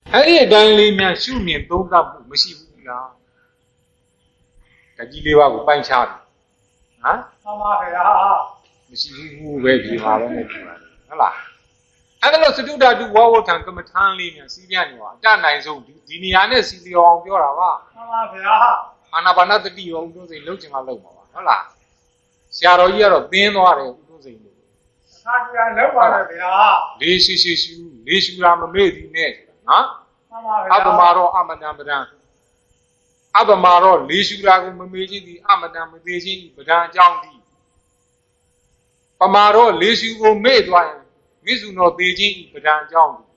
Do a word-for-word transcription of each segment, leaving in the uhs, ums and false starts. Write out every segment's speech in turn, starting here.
အဲ့ဒီအတိုင်းလေးများရှုမြင်သုံးသပ်မှုမရှိဘူးလားတကြီးလေးပါးကိုပိုင်းခြားတယ်ဟမ်မှန်ပါဗျာမရှိဘူးပဲဒီမှာပဲနဲ့ဒီမှာဟုတ်လားအဲ့ဒါလို့စတုဓာတုဝါဝထံကမ္မထမ်းလေးများစီးပြနေပါအတနိုင်ဆုံးဒီဒီနေရာနဲ့စီစီအောင်ပြောတာပါမှန်ပါဗျာအာနာပါနတတိရောဥဒ္ဒစိန်လှုပ်ချင်မှလှုပ်မှာပါဟုတ်လားဆရာတော်ကြီးကတော့သင်းသွားတယ်ဥဒ္ဒစိန်လို့အခါကြီးလောက်ပါတယ်ဗျာလေးရှိရှိရှူလေးရှူတာမမေ့သည်နဲ့နော်မှန်ပါဗျာအပမာတော့အမတန်ပဒံအပမာတော့လေးရှူတာကိုမမေ့ခြင်းသည်အမတန်မသေးခြင်းပဒံအကြောင်းသည်ပမာတော့လေးရှူကိုမေ့သွားရင်မိစုတော်သေးခြင်းပဒံအကြောင်းသည်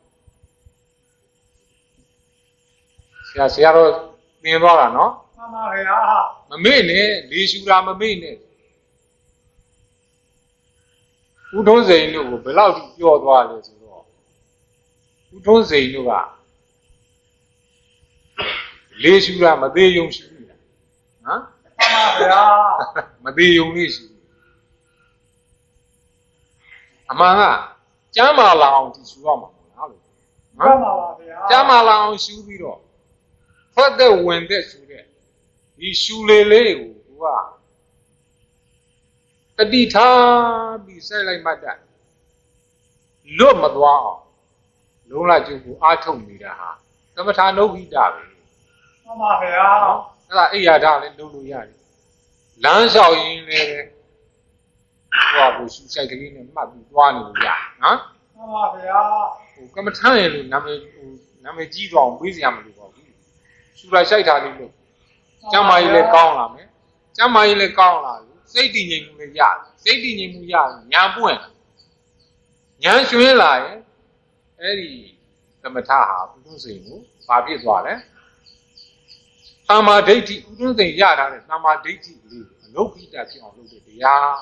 ဆရာဆရာတော့သင်သွားတာနော်မှန်ပါဗျာမမေ့နဲ့လေးရှူတာမမေ့နဲ့ဥထုံးစိန်တို့ကိုဘယ်လောက်ပြောသွားလဲဆိုတော့ဥထုံးစိန်တို့ကလေးရှူတာမသေးယုံရှူနေတာဟမ်မှန်ပါဗျာမသေးယုံလေးရှူအမှန်ကကျမ်းမာလာအောင်ဒီရှူရမှာမလားလို့မှန်ပါပါဗျာကျမ်းမာလာအောင်ရှူပြီးတော့ဖတ်တဲ့ဝင်တဲ့ရှူတဲ့ဒီရှူလေလေးကိုသူကတတိထားပြီးဆက်လိုက်မှတ်တယ်လွတ်မသွားအောင်လုံးလိုက်ကျုပ်ကိုအားထုတ်နေတာဟာသမထာနုဂိတပဲမှန်ပါဗျာအဲ့ဒါအိယာဒလည်းလုပ်လို့ရတယ်လမ်းလျှောက်ရင်းလည်းပဲဟိုကိုရှူဆိုင်ကလေးနဲ့မှတ်ပြီးသွားနေလို့ရနော်မှန်ပါဗျာဟိုကမ္မထမ်းရလို့နာမည်ဟိုနာမည်ကြီးသွားအောင်ပေးစရာမလိုပါဘူးရှူလိုက်ဆိုင်တာလေးလို့ကျမ်းမာကြီးလည်းကောင်းလာမယ်ကျမ်းမာကြီးလည်းကောင်းလာလို့စိတ်တည်ငြိမ်မှုလည်းရတယ်စိတ်တည်ငြိမ်မှုရရင်ညာပွင့်ညာရွှင်လာရင်အဲ့ဒီသမထဟာဥဒ္ဒစိန်ကိုဘာဖြစ်သွားလဲသမ္မာဒိဋ္ဌိဥဒ္ဒစိန်ရထားတဲ့သမ္မာဒိဋ္ဌိလေးအလုခိတဖြစ်အောင်လုပ်တဲ့တရား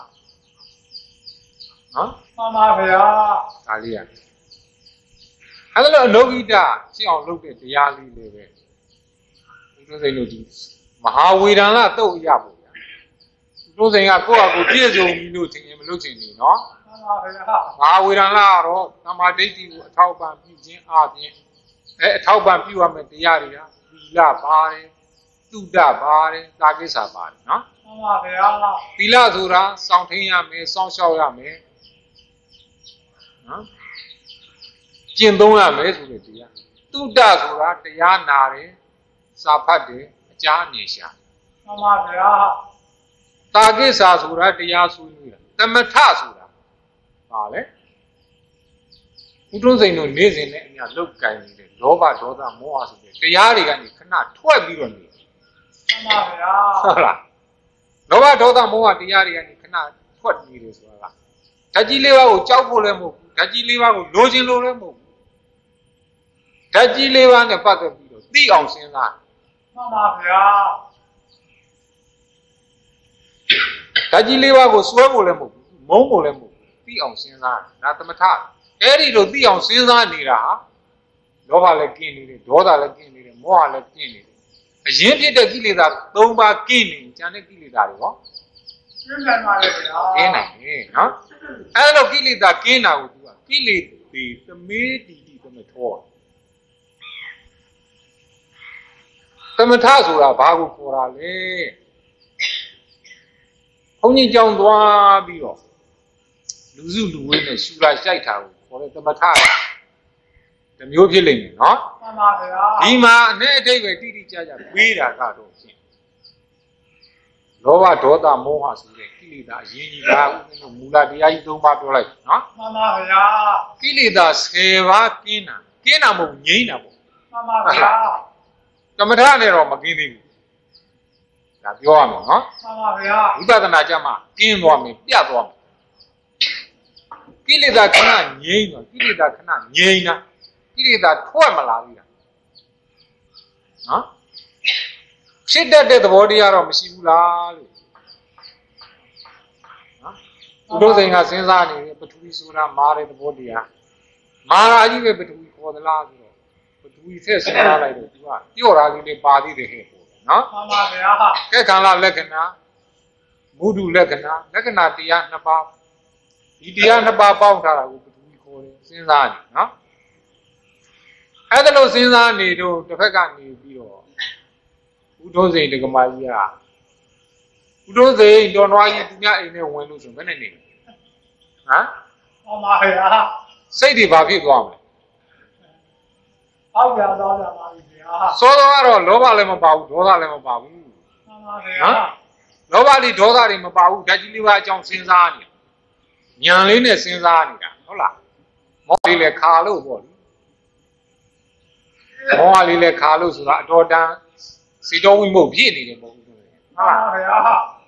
နော်မှန်ပါဗျာဒါလေးရအဲ့ဒါလို့အလုခိတဖြစ်အောင်လုပ်တဲ့တရားလေးလေးပဲဥဒ္ဒစိန်တို့ဒီမဟာဝေဒန်လသုတ်ရဖို့တို့စိန်ကကိုယ့်အကူပြည့်စုံပြီလို့ထင်ရင်မလုပ်ချင်နေနော်မှန်ပါဗျာမဟာဝေဒန်လကတော့သမာဓိဋ္ဌိကိုအထောက်ပံ့ပြုခြင်းအပြင်အဲအထောက်ပံ့ပြုရမယ့်တရားတွေကသီလပါတယ်သုဒ္ဓပါတယ်သာကိစ္စပါတယ်နော်မှန်ပါဗျာသီလဆိုတာစောင့်ထိန်ရမယ်စောင့်ရှောက်ရမယ်နော်ကျင့်သုံးရမယ်ဆိုတဲ့တရားသုဒ္ဓဆိုတာတရားနာတယ်စာဖတ်တယ်အကြားအမြင်ရှာမှန်ပါဗျာတာကိစ္စဆိုတာတရားဆွေးနွေးတာသမထဆိုတာပါလေဥထုံးစိန်တို့နေစဉ်နဲ့အများလောက်ကင်နေတဲ့လောဘဒေါသမောဟဆိုတဲ့တရားတွေကနေခဏထွက်ပြီးတော့နေမှန်ပါဗျာဟုတ်လားလောဘဒေါသမောဟတရားတွေကနေခဏထွက်နေတယ်ဆိုတာကဓာတ်ကြီးလေးပါးကိုကြောက်ဖို့လည်းမဟုတ်ဘူးဓာတ်ကြီးလေးပါးကိုလိုချင်လို့လည်းမဟုတ်ဘူးဓာတ်ကြီးလေးပါးနဲ့ပတ်သက်ပြီးတော့သိအောင်စဉ်းစားမှန်ပါဗျာဓာတ်ကြီးလေးပါးကိုစွဲဖို့လည်းမဟုတ်ဘူးမုန်းဖို့လည်းမဟုတ်ဘူးသိအောင်စဉ်းစားဒါသမထအဲ့ဒီလိုသိအောင်စဉ်းစားနေတာဟာလောဘလည်းကင်းနေတယ်ဒေါသလည်းကင်းနေတယ်မောဟလည်းကင်းနေတယ်အရင်ဖြစ်တဲ့ကိလေသာ၃ပါးကင်းနေကြတဲ့ကိလေသာတွေဟောကင်းနိုင်ပါလေဗျာကင်းနိုင်တယ်နော်အဲ့လိုကိလေသာကင်းတာကိုသူကကိလေသာသမေတိတိသမထောသမထဆိုတာဘာကိုခေါ်တာလဲဘုန်းကြီးကြောင်းသွားပြီးတော့လူစုလူဝေးနဲ့ရှူလာရှိုက်တာကိုခေါ်တဲ့သမထတမျိုးဖြစ်လိမ့်မယ်နော်မှန်ပါဗျာဒီမှာအနဲ့အတိတ်ပဲတိတိကျကျပေးတာကတော့ဖြင့်လောဘဒေါသမောဟဆိုတဲ့ကိလေသာအရင်ကြီးကဥပ္ပမူလတရားကြီး၃ပါးပြောလိုက်နော်မှန်ပါဗျာကိလေသာ၁၀ပါးကင်းတာကင်းတာမဟုတ်ငြိမ်းတာပေါ့မှန်ပါဗျာသမထနဲ့တော့မကင်းသေးဘူးဒါပြောရမယ်နော်မှန်ပါဗျာဝိပဿနာကြမှာကင်းသွားမယ်ပြတ်သွားမယ်ကိလေသာခဏငြိမ်းသွားကိလေသာခဏငြိမ်းတာကိလေသာထွက်မလာဘူးလားနော်ဖြစ်တတ်တဲ့သဘောတရားတော့မရှိဘူးလားလို့နော်ဘုဒ္ဓဇင်ကစဉ်းစားနေတယ်ပထဝီဆိုတာမာတဲ့သဘောတရားမာရာကြီးပဲပထဝီခေါ်သလားဆိုတော့ပထဝီဆက်စဉ်းစားလိုက်တော့သူကပြော့တာကြီးလေးပါသေးတယ်ဟဲ့ပေါ့နော်မှန်ပါဗျာကဲခန္ဓာလက္ခဏာမုဒုလက္ခဏာလက္ခဏာတရားနှစ်ပါးဒီတရားနှစ်ပါးပေါင်းထားတာကိုပထဝီခေါ်တယ်စဉ်းစားနေနော်အဲ့ဒါလို့စဉ်းစားနေတော့တစ်ဖက်ကနေပြီးတော့ဦးထုံးစိန်တက္ကမကြီးကဦးထုံးစိန်တော်နွားကြီးသူများအိမ်နဲ့ဝင်လို့ဆိုဘယ်နဲ့နေဟမ်မှန်ပါဗျာစိတ်တွေဘာဖြစ်သွားမလဲဟုတ်ပါတော့ပါပါဗျာစောစောကတော့လောဘလည်းမပါဘူးဒေါသလည်းမပါဘူးမှန်ပါဗျာလောဘတွေဒေါသတွေမပါဘူးဓာတ်ကြီးလေးပါအကြောင်းစဉ်းစားနေညံလေးနဲ့စဉ်းစားနေတာဟုတ်လားမောလေးလည်းခါလို့ပေါ့လေမောလေးလည်းခါလို့ဆိုတာအတော်တန်စီတော်ဝိမုတ်ပြည့်နေတယ်မဟုတ်ဘူးဟုတ်လားဗျာ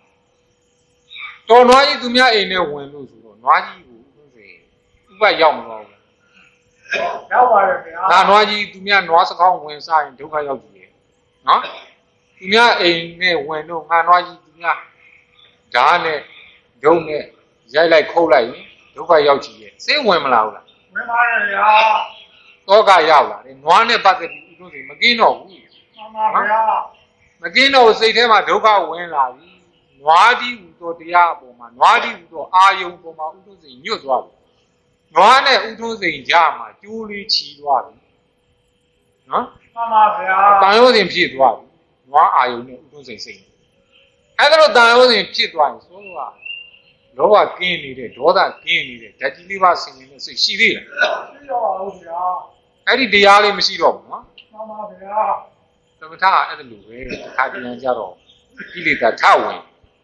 တော်နွားကြီးသူများအိမ်နဲ့ဝင်လို့ဆိုတော့နွားကြီးကိုဥပ္ပေဥပရောက်မလို့ရောက်ပါရဲ့ဗျာဒါနွားကြီးသူများနွားစကောင်းဝင်စားရင်ဒုက္ခရောက်ကြည့်ရဲ့နော်သူများအိမ်နဲ့ဝင်တော့ငါနွားကြီးသူများဓာတ်နဲ့ဒုံနဲ့ရိုက်လိုက်ခုတ်လိုက်ရင်ဒုက္ခရောက်ကြည့်ရဲ့စိတ်ဝင်မလာဘူးလားဝင်ပါရဲ့ဗျာတောကရောက်လာတယ်နွားနဲ့ပတ်သက်ပြီးဥဒုစိမကင်းတော့ဘူးမှန်ပါဗျာမကင်းတော့စိတ်ထဲမှာဒုက္ခဝင်လာပြီနွားကြီးဟူသောတရားအပေါ်မှာနွားကြီးဟူသောအာယုံပေါ်မှာဥဒုစိညွတ်သွားပြီနွားနဲ့ဥဒုစိကြမှာကျိုးလေးချီသွားပြီနော်မှန်ပါဗျာတန်ရုံးစဉ်ဖြစ်သွားပြီနွားအာယုံနဲ့ဥဒုစိစိတ်အဲ့ဒါတော့တန်ရုံးစဉ်ဖြစ်သွားရင်ဆိုတော့လောဘကင်းနေတဲ့ဒေါသကင်းနေတဲ့ဓာတ်ကြီးလေးပါဆင်နေတဲ့စိတ်ရှိသေးလားရှိတော့ပါဘူးဗျာအဲ့ဒီတရားလေးမရှိတော့ဘူးနော်မှန်ပါဗျာသမထအဲ့ဒါလိုပဲခါပြန်ကြတော့ကိလေသာထဝင်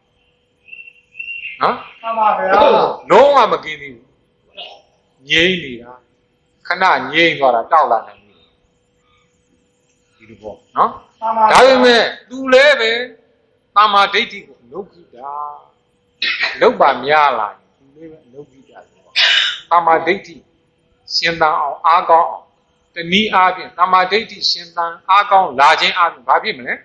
နော်မှန်ပါဗျာလုံးဝမကင်းသေးဘူးငြိမ့်နေတာခဏငြိမ့်သွားတာတောက်လာနိုင်ပြီဒီလိုပေါ့နော်ဒါပေမဲ့သူလည်းပဲတာမာဒိဋ္ဌိကိုအလုကိတာလောက်ပါများလာသူလေးပဲအလုကိတာဆိုတော့တာမာဒိဋ္ဌိရှင်သန်အောင်အားကောင်းအောင်တနည်းအားဖြင့်တာမာဒိဋ္ဌိရှင်သန်အားကောင်းလာခြင်းအားဖြင့်ဘာဖြစ်မလဲ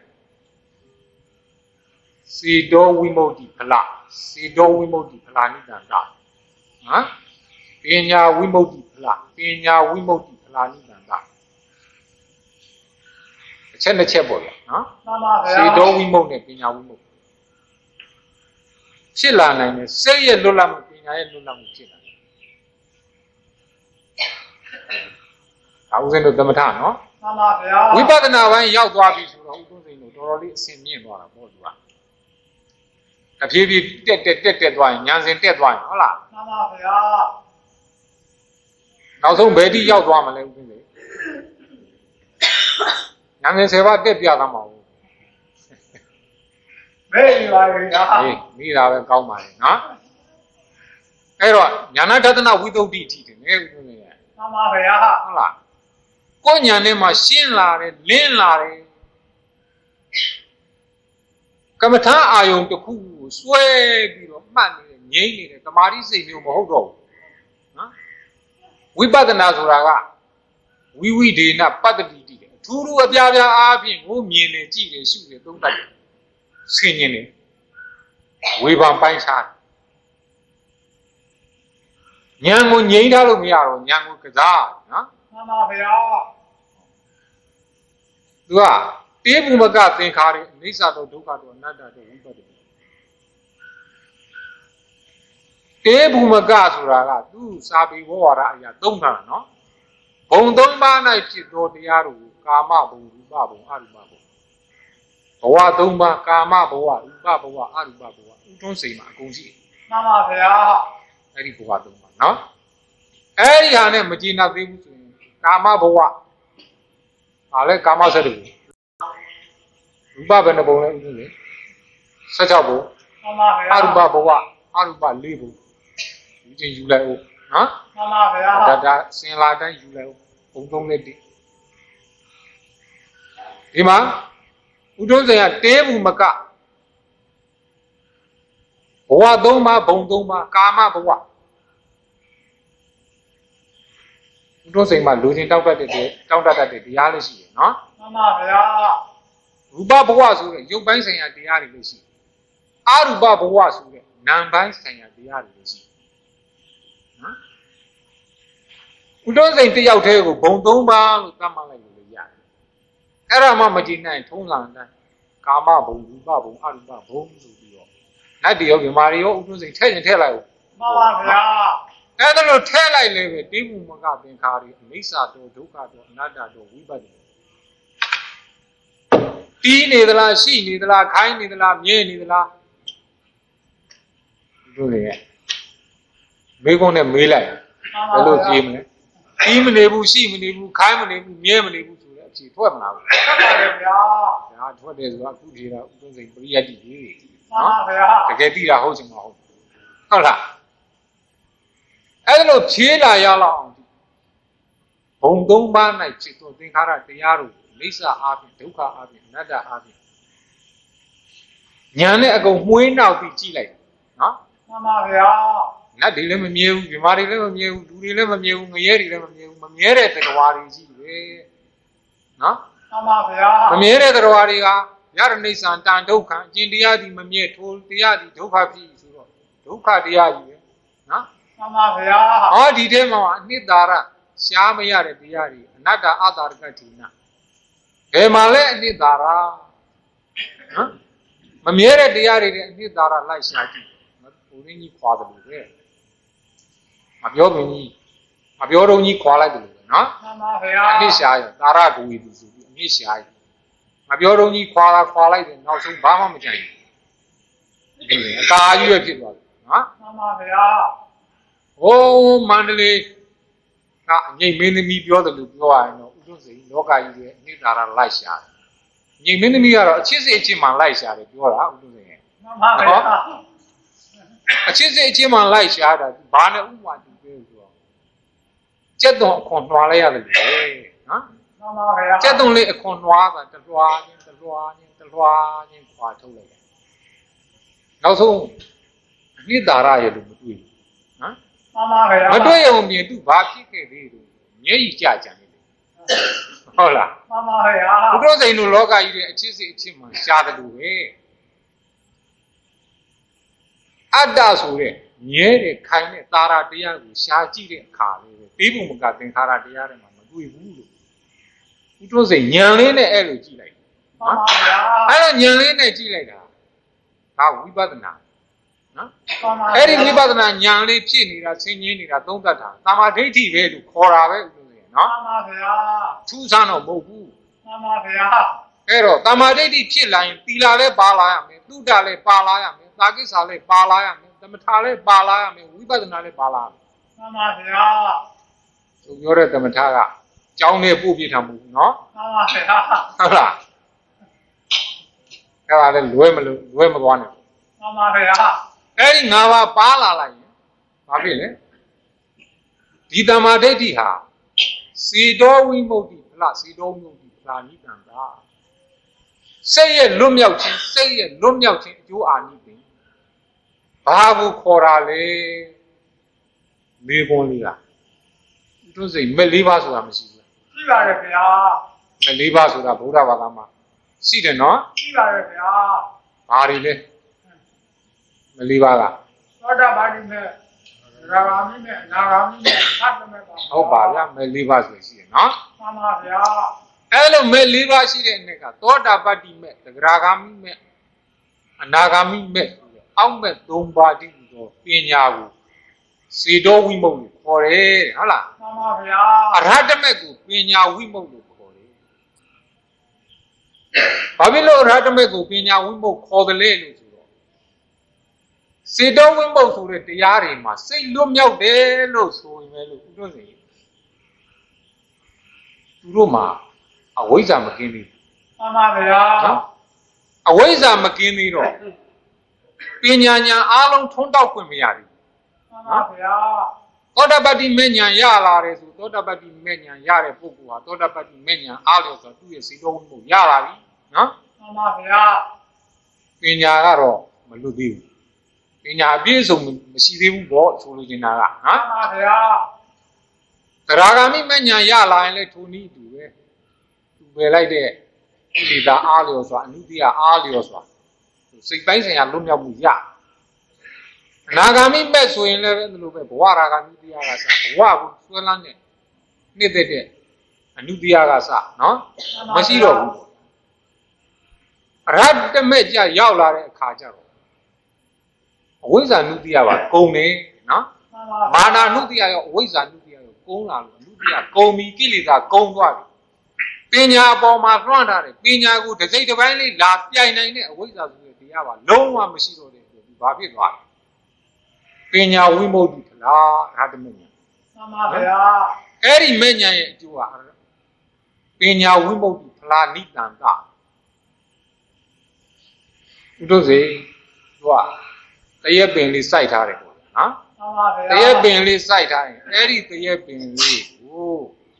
စေတောဝိမု ക്തി ဖလစေတောဝိမု ക്തി ဖလာနိတံတာဟမ်ပညာဝိမု ക്തി ဖလပညာဝိမု ക്തി ဖလာနိတံတာအချက်နှစ်ချက်ပေါ့ဗျာနော်မှန်ပါဗျာစေတောဝိမု နဲ့ပညာဝိမုဖြစ်လာနိုင်တယ်စိတ်ရဲ့လွတ်လပ်မှုပညာရဲ့လွတ်လပ်မှုဖြစ်လာတယ်ဒါဥစဉ်တို့သမထနော်မှန်ပါဗျာဝိပဿနာပိုင်းရောက်သွားပြီဆိုတော့ဥသုံးစိန်တို့တော်တော်လေးအဆင်မြင့်သွားတာပေါ့သူကတဖြည်းဖြည်းတက်တက်တက်တက်သွားရင်ဉာဏ်စဉ်တက်သွားရင်ဟုတ်လားမှန်ပါဗျာနောက်ဆုံးဘယ်တိရောက်သွားမလဲဥစဉ်လေဉာဏ်စဉ်ဆယ်ပါးတက်ပြသွားမှာဟုတ်မေးပါဗျာအေးမိတာပဲကောင်းပါလေနော်အဲ့တော့ညာနာဒသနဝိသုဒ္ဓိအထိတယ်လေဥစဉ်လေမှန်ပါဗျာဟုတ်လားကိုယ်ညာနဲ့မှရှင်းလာတယ်လင်းလာတယ်ကမ္မထာအာယုံတစ်ခုကိုစွဲပြီးတော့မှတ်နေတယ်ငြိမ့်နေတယ်တမာတိစိတ်မျိုးမဟုတ်တော့ဘူးနော်ဝိပဿနာဆိုတာကဝိဝိဒေနပတ္တိတိတယ်အထူးထူးအပြားပြားအားဖြင့်ကိုမြင်တယ်ကြည့်တယ်ရှုတယ်သုံးသပ်တယ်ဆင်ញင်တယ်ဝေဖန်ပိုင်းခြားဉာဏ်ကိုငြိမ့်ထားလို့မရတော့ဉာဏ်ကိုကစားနော်မှန်ပါဗျာသူကတေးဘူမကသင်္ခါရအနိစ္စတော့ဒုက္ခတော့အနတ္တတော့ဝိပဿနာတေးဘူမကဆိုတာကသူစာပေဝဝါဒအရာသုံးတာနော်ဘုံသုံးပါး၌ဖြစ်သောတရားတို့ကာမဘုံရူပဘုံအရူပဘုံဘဝသုံးပါးကာမဘဝရူပဘဝအရူပဘဝဥတွန်းစိန်မှာအကုန်ရှိမှန်ပါဗျာအဲ့ဒီဘဝသုံးပါးနော်အဲ့ဒီဟာနဲ့မကျေနပ်သေးဘူးဆိုရင်ကာမဘဝဟာလဲကာမဆက်တူရူပဘယ်နှဘုံလဲဥစဉ်လေဆယ်ခြောက်ဘုံမှန်ပါဗျာအရူပဘဝအရူပလေးဘုံယူချင်းယူလိုက်ဦးနော်မှန်ပါဗျာဒါဒါစင်လာတိုင်းယူလိုက်ဦးဘုံသုံးနဲ့တည်းဒီမှာဥတွန်းစိန်ကတေးဘူးမကဘဝသုံးပါးဘုံသုံးပါးကာမဘဝဥတွန်းစိန်မှာလူချင်းတောက်တတ်တဲ့တောက်တတ်တဲ့တရားလေးရှိတယ်နော်မှန်ပါဗျာရူပဘဝဆိုတဲ့ရုပ်ပိုင်းဆိုင်ရာတရားတွေလည်းရှိအရူပဘဝဆိုတဲ့နာမ်ပိုင်းဆိုင်ရာတရားတွေလည်းရှိနော်ဥတွန်းစိန်တယောက်တည်းကိုဘုံသုံးပါးလို့သတ်မှတ်လိုက်လို့ရတယ်အဲ့ဒါမှမကြည့်နိုင်ထုံးစံတိုင်းကာမဘုံရူပဘုံအရူပဘုံဆိုပြီးတော့နတ်တယောက်မြမာတွေရောဥတွန်းစိန်ထည့်ရင်ထည့်လိုက်ဦးမှန်ပါဗျာအဲ့ဒါလို့ထဲလိုက်လေပဲတိမှုမကသင်္ခါရီအနိစ္စတောဒုက္ခတောအနတ္တတောဝိပဿနာတီးနေသလားရှိနေသလားခိုင်းနေသလားမြဲနေသလားတို့လေမေးခွန်းနဲ့မေးလိုက်ဘယ်လိုကြည့်မလဲတီးမနေဘူးရှိမနေဘူးခိုင်းမနေဘူးမြဲမနေဘူးဆိုတဲ့အဖြေထွက်မလာဘူးထွက်ပါလေဗျာဒါထွက်တယ်ဆိုတာအခုဖြေတာဥပ္ပစိန်ပရိယတ်တိကြီးနော်တကယ်သိတာဟုတ်ချင်မဟုတ်ဟုတ်လားအဲ့ဒါလို့ဖြေလာရလောက်အောင်ဘုံသုံးပါး၌ဖြစ်သောသင်္ခါရတရားတို့အိဋ္ဌာအားဖြင့်ဒုက္ခအားဖြင့်အနတ္တအားဖြင့်ညာနဲ့အကုန်မှွေးနောက်ပြီးကြည့်လိုက်နော်မှန်ပါဗျာနတ်တွေလည်းမမြဲဘူးမြမာတွေလည်းမမြဲဘူးလူတွေလည်းမမြဲဘူးငရဲတွေလည်းမမြဲဘူးမမြဲတဲ့တရားတွေကြီးပဲနော်မှန်ပါဗျာမမြဲတဲ့တရားတွေကယရဏိသံတန်ဒုက္ခအကျင့်တရားဒီမမြဲထိုတရားဒီဒုက္ခဖြစ်ဆိုတော့ဒုက္ခတရားကြီးပဲနော်မှန်ပါဗျာဟောဒီထဲမှာအနှစ်သာရရှားမရတဲ့တရားတွေအနတ္တအတ္တရကတိနာဘယ်မှာလဲအနှစ်သာရနော်မမြဲတဲ့တရားတွေနဲ့အနှစ်သာရလိုက်ရှာကြည့်ဘုရင်းကြီးခွာတယ်လို့ပဲမပြောမင်းကြီးမပြောတော့ကြီးခွာလိုက်တယ်လို့ပဲနော်မှန်ပါဗျာအနှစ်ရှာရသာရဂူဝီသူဆိုပြီးအနှစ်ရှာရမပြောတော့ကြီးခွာတာခွာလိုက်တယ်နောက်ဆုံးဘာမှမကြိုက်ဘူးဒီအကာကြီးပဲဖြစ်သွားတယ်နော်မှန်ပါဗျာဟိုးမန္တလေးကအငိမ့်မင်းသမီးပြောတယ်လို့ပြောရရင်တော့ဥဒ္ဒစိန်လောကကြီးရဲ့အနှစ်သာရလိုက်ရှာတယ်ငိမ့်မင်းသမီးကတော့အချစ်စိတ်အချစ်မှလိုက်ရှာတယ်ပြောတာဥဒ္ဒစိန်ရဲ့မှန်ပါဗျာအချစ်စိတ်အချစ်မှလိုက်ရှာတာဘာနဲ့ဥပမာတူပြောဆိုတော့ကျက်သွန်အခွန်နှွာလိုက်ရတယ်လေနော်မှန်ပါဗျာကျက်သွန်လေးအခွန်နှွာတာတလွားချင်းတလွားချင်းတလွားချင်းခွာထုတ်လိုက်တယ်နောက်ဆုံးအနှစ်သာရရဲ့လို့မတွေ့ဘူးနော်မှန်ပါဗျာမတွေ့ရုံမြင်သူဘာဖြစ်ခဲ့သေးလို့မျက်ရည်ကျကြတယ်ဟုတ်လားမှန်ပါဗျာဘုရားစိန်တို့လောကကြီးရဲ့အချစ်စိတ်အချစ်မှရှားတယ်လို့ပဲအတ္တဆိုတဲ့မြဲတဲ့ခိုင်တဲ့သာရတရားကိုရှားကြည့်တဲ့အခါလေးပဲတေးပုံမကသင်္ခါရတရားတွေမှာမတွေ့ဘူးလို့ဘုရားစိန်ဉာဏ်လေးနဲ့အဲ့လိုကြည့်လိုက်မှန်ပါဗျာအဲ့တော့ဉာဏ်လေးနဲ့ကြည့်လိုက်တာဒါဝိပဿနာနော်အဲ့ဒီဝိပဿနာဉာဏ်လေးဖြစ်နေတာဆင်ញင်းနေတာသုံးသပ်တာသမာဓိဋ္ဌိပဲလို့ခေါ်တာပဲဥစ္စာနော်မှန်ပါဗျာထူးဆန်းတော့မဟုတ်ဘူးမှန်ပါဗျာအဲ့တော့သမာဓိဋ္ဌိဖြစ်လာရင်သီလလည်းပါလာရမယ်သုဒ္ဓလည်းပါလာရမယ်သာကိစ္စလည်းပါလာရမယ်သမထလည်းပါလာရမယ်ဝိပဿနာလည်းပါလာမယ်မှန်ပါဗျာသူပြောတဲ့သမထကကျောင်းနဲ့ပို့ပြထားမှုနော်မှန်ပါဗျာဟုတ်လားအဲ့ဒါလည်းလွဲမလို့လွဲမသွားနဲ့မှန်ပါဗျာအဲ့ဒီငါးပါးပါလာလိုက်ရင်ဘာဖြစ်လဲဒီသမာဓိဋ္ဌိဟာစေတောဝိမု ക്തി ဖလားစေတောဝိမု ക്തി ဖလားနိကံတာစိတ်ရဲ့လွတ်မြောက်ခြင်းစိတ်ရဲ့လွတ်မြောက်ခြင်းအကျိုးအာနိသင်ဘာကိုခေါ်တာလဲမေခွန်းလေးလားသူစိတ်မဲ့လေးပါးဆိုတာမရှိဘူးရှိပါတယ်ခင်ဗျာမဲ့လေးပါးဆိုတာဗုဒ္ဓဘာသာမှာရှိတယ်နော်ရှိပါတယ်ခင်ဗျာဘာတွေလဲမဲ့လေးပါးကသောတာပတိမဲ့ရာဂာမိမဲ့နာဂာမိမဲ့သတ္တမဲ့ပါဟုတ်ပါဗျာမဲ့လေးပါးဆိုရှိတယ်နော်မှန်ပါဗျာအဲ့လိုမဲ့လေးပါးရှိတဲ့အနေကသောတာပတိမဲ့သဂရာဂာမိမဲ့အနာဂာမိမဲ့အောက်မဲ့သုံးပါးတည်းသောပညာကိုစေတောဝိမု ക്തി ခေါ်တယ်ဟုတ်လားမှန်ပါဗျာအရဟတမဲ့ကိုပညာဝိမု ക്തി လို့ခေါ်တယ်ဘာဖြစ်လို့အရဟတမဲ့ကိုပညာဝိမု ക്തി ခေါ်တယ်လဲလို့ဆိုတော့စေတောဝိမု ക്തി ဆိုတဲ့တရားတွေမှာစိတ်လွတ်မြောက်တယ်လို့ဆိုရင်ပဲလို့ဥဒ္ဒစေသူတို့မှာအဝိဇ္ဇာမကင်းသေးဘူးမှန်ပါဗျာနော်အဝိဇ္ဇာမကင်းသေးတော့ပညာဉာဏ်အားလုံးထုံးတောက်ခွင့်မရဘူးမှန်ပါဗျာသောတာပတ္တိမေဉာဏ်ရလာတယ်ဆိုသောတာပတ္တိမေဉာဏ်ရတဲ့ပုဂ္ဂိုလ်ဟာသောတာပတ္တိမေဉာဏ်အားလျော်ဆိုသူ့ရဲ့စေတောဝိမု ക്തി ရလာပြီနော်မှန်ပါဗျာပညာကတော့မလွတ်သေးဘူးပညာအပြည့်စုံမရှိသေးဘူးပေါ့ဆိုလိုချင်တာကနော်မှန်ပါဗျာသရဂါမိမေဉာဏ်ရလာရင်လည်းထိုနည်းတူပဲသူပယ်လိုက်တဲ့ဣတိတာအားလျော်စွာအနုတ္တိယအားလျော်စွာစိတ်ပိုင်းဆိုင်ရာလွတ်မြောက်မှုရအနာဂါမိမဲ့ဆိုရင်လည်းဒီလိုပဲဘဝရာဂအနုတ္တိယကစဘဝကိုဆွဲလန်းတဲ့နှစ်သက်တဲ့အနုတ္တိယကစနော်မရှိတော့ဘူးအရဟတမဲ့ကြရောက်လာတဲ့အခါကျတော့အဝိဇ္ဇာနုတ္တိယပါကုန်နေနော်မှန်မာနာနုတ္တိယရောအဝိဇ္ဇာနုတ္တိယရောကုန်းလာလို့နုတ္တိယကုံပြီးကိလေသာကုန်းသွားပြီပညာအပေါ်မှာလွှမ်းထားတယ်ပညာကိုတစ်စိတ်တစ်ပိုင်းလေးလာပြိုင်နိုင်တဲ့အဝိဇ္ဇာဆိုတဲ့တရားပါလုံးဝမရှိတော့တဲ့အတွက်ဒီဘာဖြစ်သွားလဲပညာဝိမု ക്തി ထလားဒါတမညာမှန်ပါဗျာအဲ့ဒီမညာရဲ့အကျိုးဟာပညာဝိမု ക്തി ဖလားနိတန္တဥဒ္ဒစေသူကတရက်ပင်လေးစိုက်ထားတယ်ပေါ့နော်မှန်ပါဗျာတရက်ပင်လေးစိုက်ထားရင်အဲ့ဒီတရက်ပင်လေးကို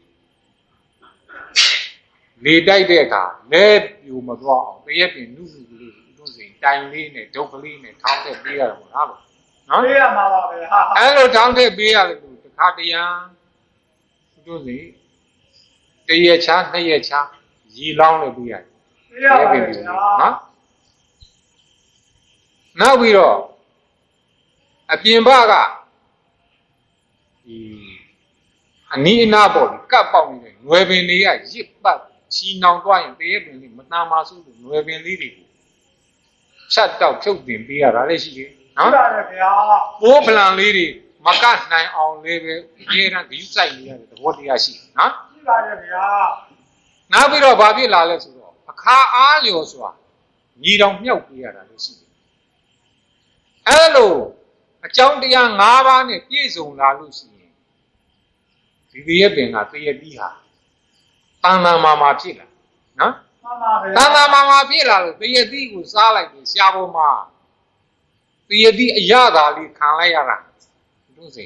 လေတိုက်တဲ့အခါလဲပြိုမသွားအောင်တရက်ပင်နုနုကလေးဥဒ္ဒစေတိုင်လေးနဲ့ဒုတ်ကလေးနဲ့ထောင်းတဲ့ပေးရတယ်ပေါ့နော်နော်ပေးရမှာပါပဲဟာအဲ့လိုထောင်းတဲ့ပေးရတယ်လို့တခါတရံဥဒ္ဒစေတရက်ချာနှစ်ရက်ချာရေလောင်းလည်းပေးရတယ်ပေးရပါမယ်နော်နောက်ပြီးတော့အပြင်ဘကဒီအနီးအနားပေါ့ကပ်ပေါက်နေတဲ့နွယ်ပင်တွေကရစ်ပတ်ချီနှောင်သွားရင်တရေပင်လေးမတန်ပါစုလို့နွယ်ပင်လေးတွေကိုဖြတ်တောက်ဖြုတ်တင်ပေးရတာလည်းရှိတယ်နော်ဟုတ်ပါတယ်ခင်ဗျာပိုးပလံလေးတွေမကတ်နိုင်အောင်လေးပဲအကျဉ်းတန်းဂယူးဆိုင်နေရတဲ့သဘောတရားရှိတယ်နော်ရှိပါတယ်ခင်ဗျာနောက်ပြီးတော့ဘာဖြစ်လာလဲဆိုတော့အခါအားလျော်စွာညီတော်မြောက်ပေးရတာလည်းရှိတယ်အဲ့လိုအကြောင်းတရား၅ပါးနဲ့ပြည့်စုံလာလို့ရှိရင်ဒီတရက်ပင်ကတရက်ပြီးဟာတန်တန်မာမာဖြစ်လာနော်မှန်ပါဗျာတန်တန်မာမာဖြစ်လာလို့တရက်ပြီးကိုစားလိုက်တယ်ရှားပေါ်မှာတရက်ပြီးအရသာလေးခံလိုက်ရတာတို့စိ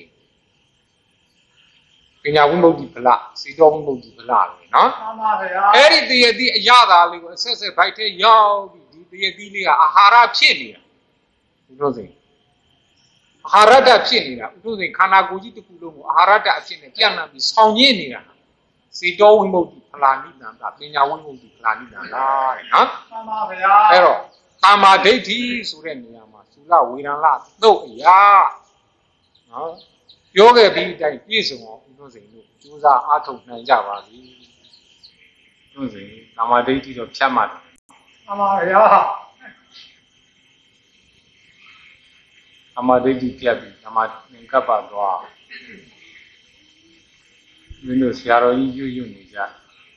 ပညာဝိမု ക്തി ဖလားစေတောဝိမု ക്തി ဖလားလေနော်မှန်ပါဗျာအဲ့ဒီတရက်ပြီးအရသာလေးကိုအဆက်ဆက်ဘိုက်ထဲရောက်ပြီးဒီတရက်ပြီးလေးကအာဟာရဖြစ်နေတာတို့စိအာဟာရတဖြစ်နေတာဥဒ္ဒစိခန္ဓာကိုယ်ကြီးတစ်ခုလုံးကိုအာဟာရတအဖြစ်နဲ့ပြန့်နှံ့ပြီးဆောင်ညစ်နေတာစေတောဝိမု ക്തി ဖလာနိတန္တပညာဝိမု ക്തി ဖလာနိတန္တတဲ့နော်မှန်ပါဗျာအဲ့တော့သမ္မာဒိဋ္ဌိဆိုတဲ့နေရာမှာသုလဝေဒန်လသုတ်အရာနော်ပြောခဲ့ပြီးအတိုင်းပြည့်စုံအောင်ဥဒ္ဒစိတို့ကြိုးစားအားထုတ်နိုင်ကြပါစေဥဒ္ဒစိသမ္မာဒိဋ္ဌိတော့ဖြတ်မှတ်တယ်မှန်ပါဗျာအမဒိဋ္ဌိပြတ်ပြီးအမသင်္ကပ္ပသွားမင်းတို့ဆရာတော်ကြီးရွရွနေကြ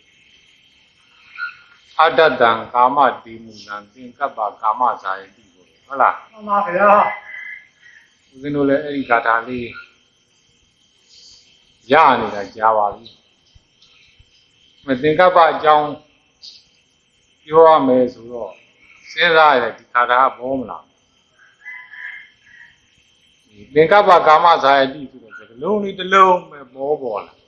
အတ္တတံကာမတိမူလံသင်္ကပ္ပကာမဇာယတိကိုဟုတ်လားမှန်ပါဗျာဦးဇင်းတို့လည်းအဲ့ဒီဂါထာလေးရနေတာကြားပါပြီမသင်္ကပ္ပအကြောင်းပြောရမယ်ဆိုတော့စဉ်းစားရတဲ့ဒီဂါထာကဘောမလားသင်္ကပ္ပကာမဇာယတိဆိုတဲ့စကားလုံးလေးတစ်လုံးပဲပေါ်ပေါ်လာ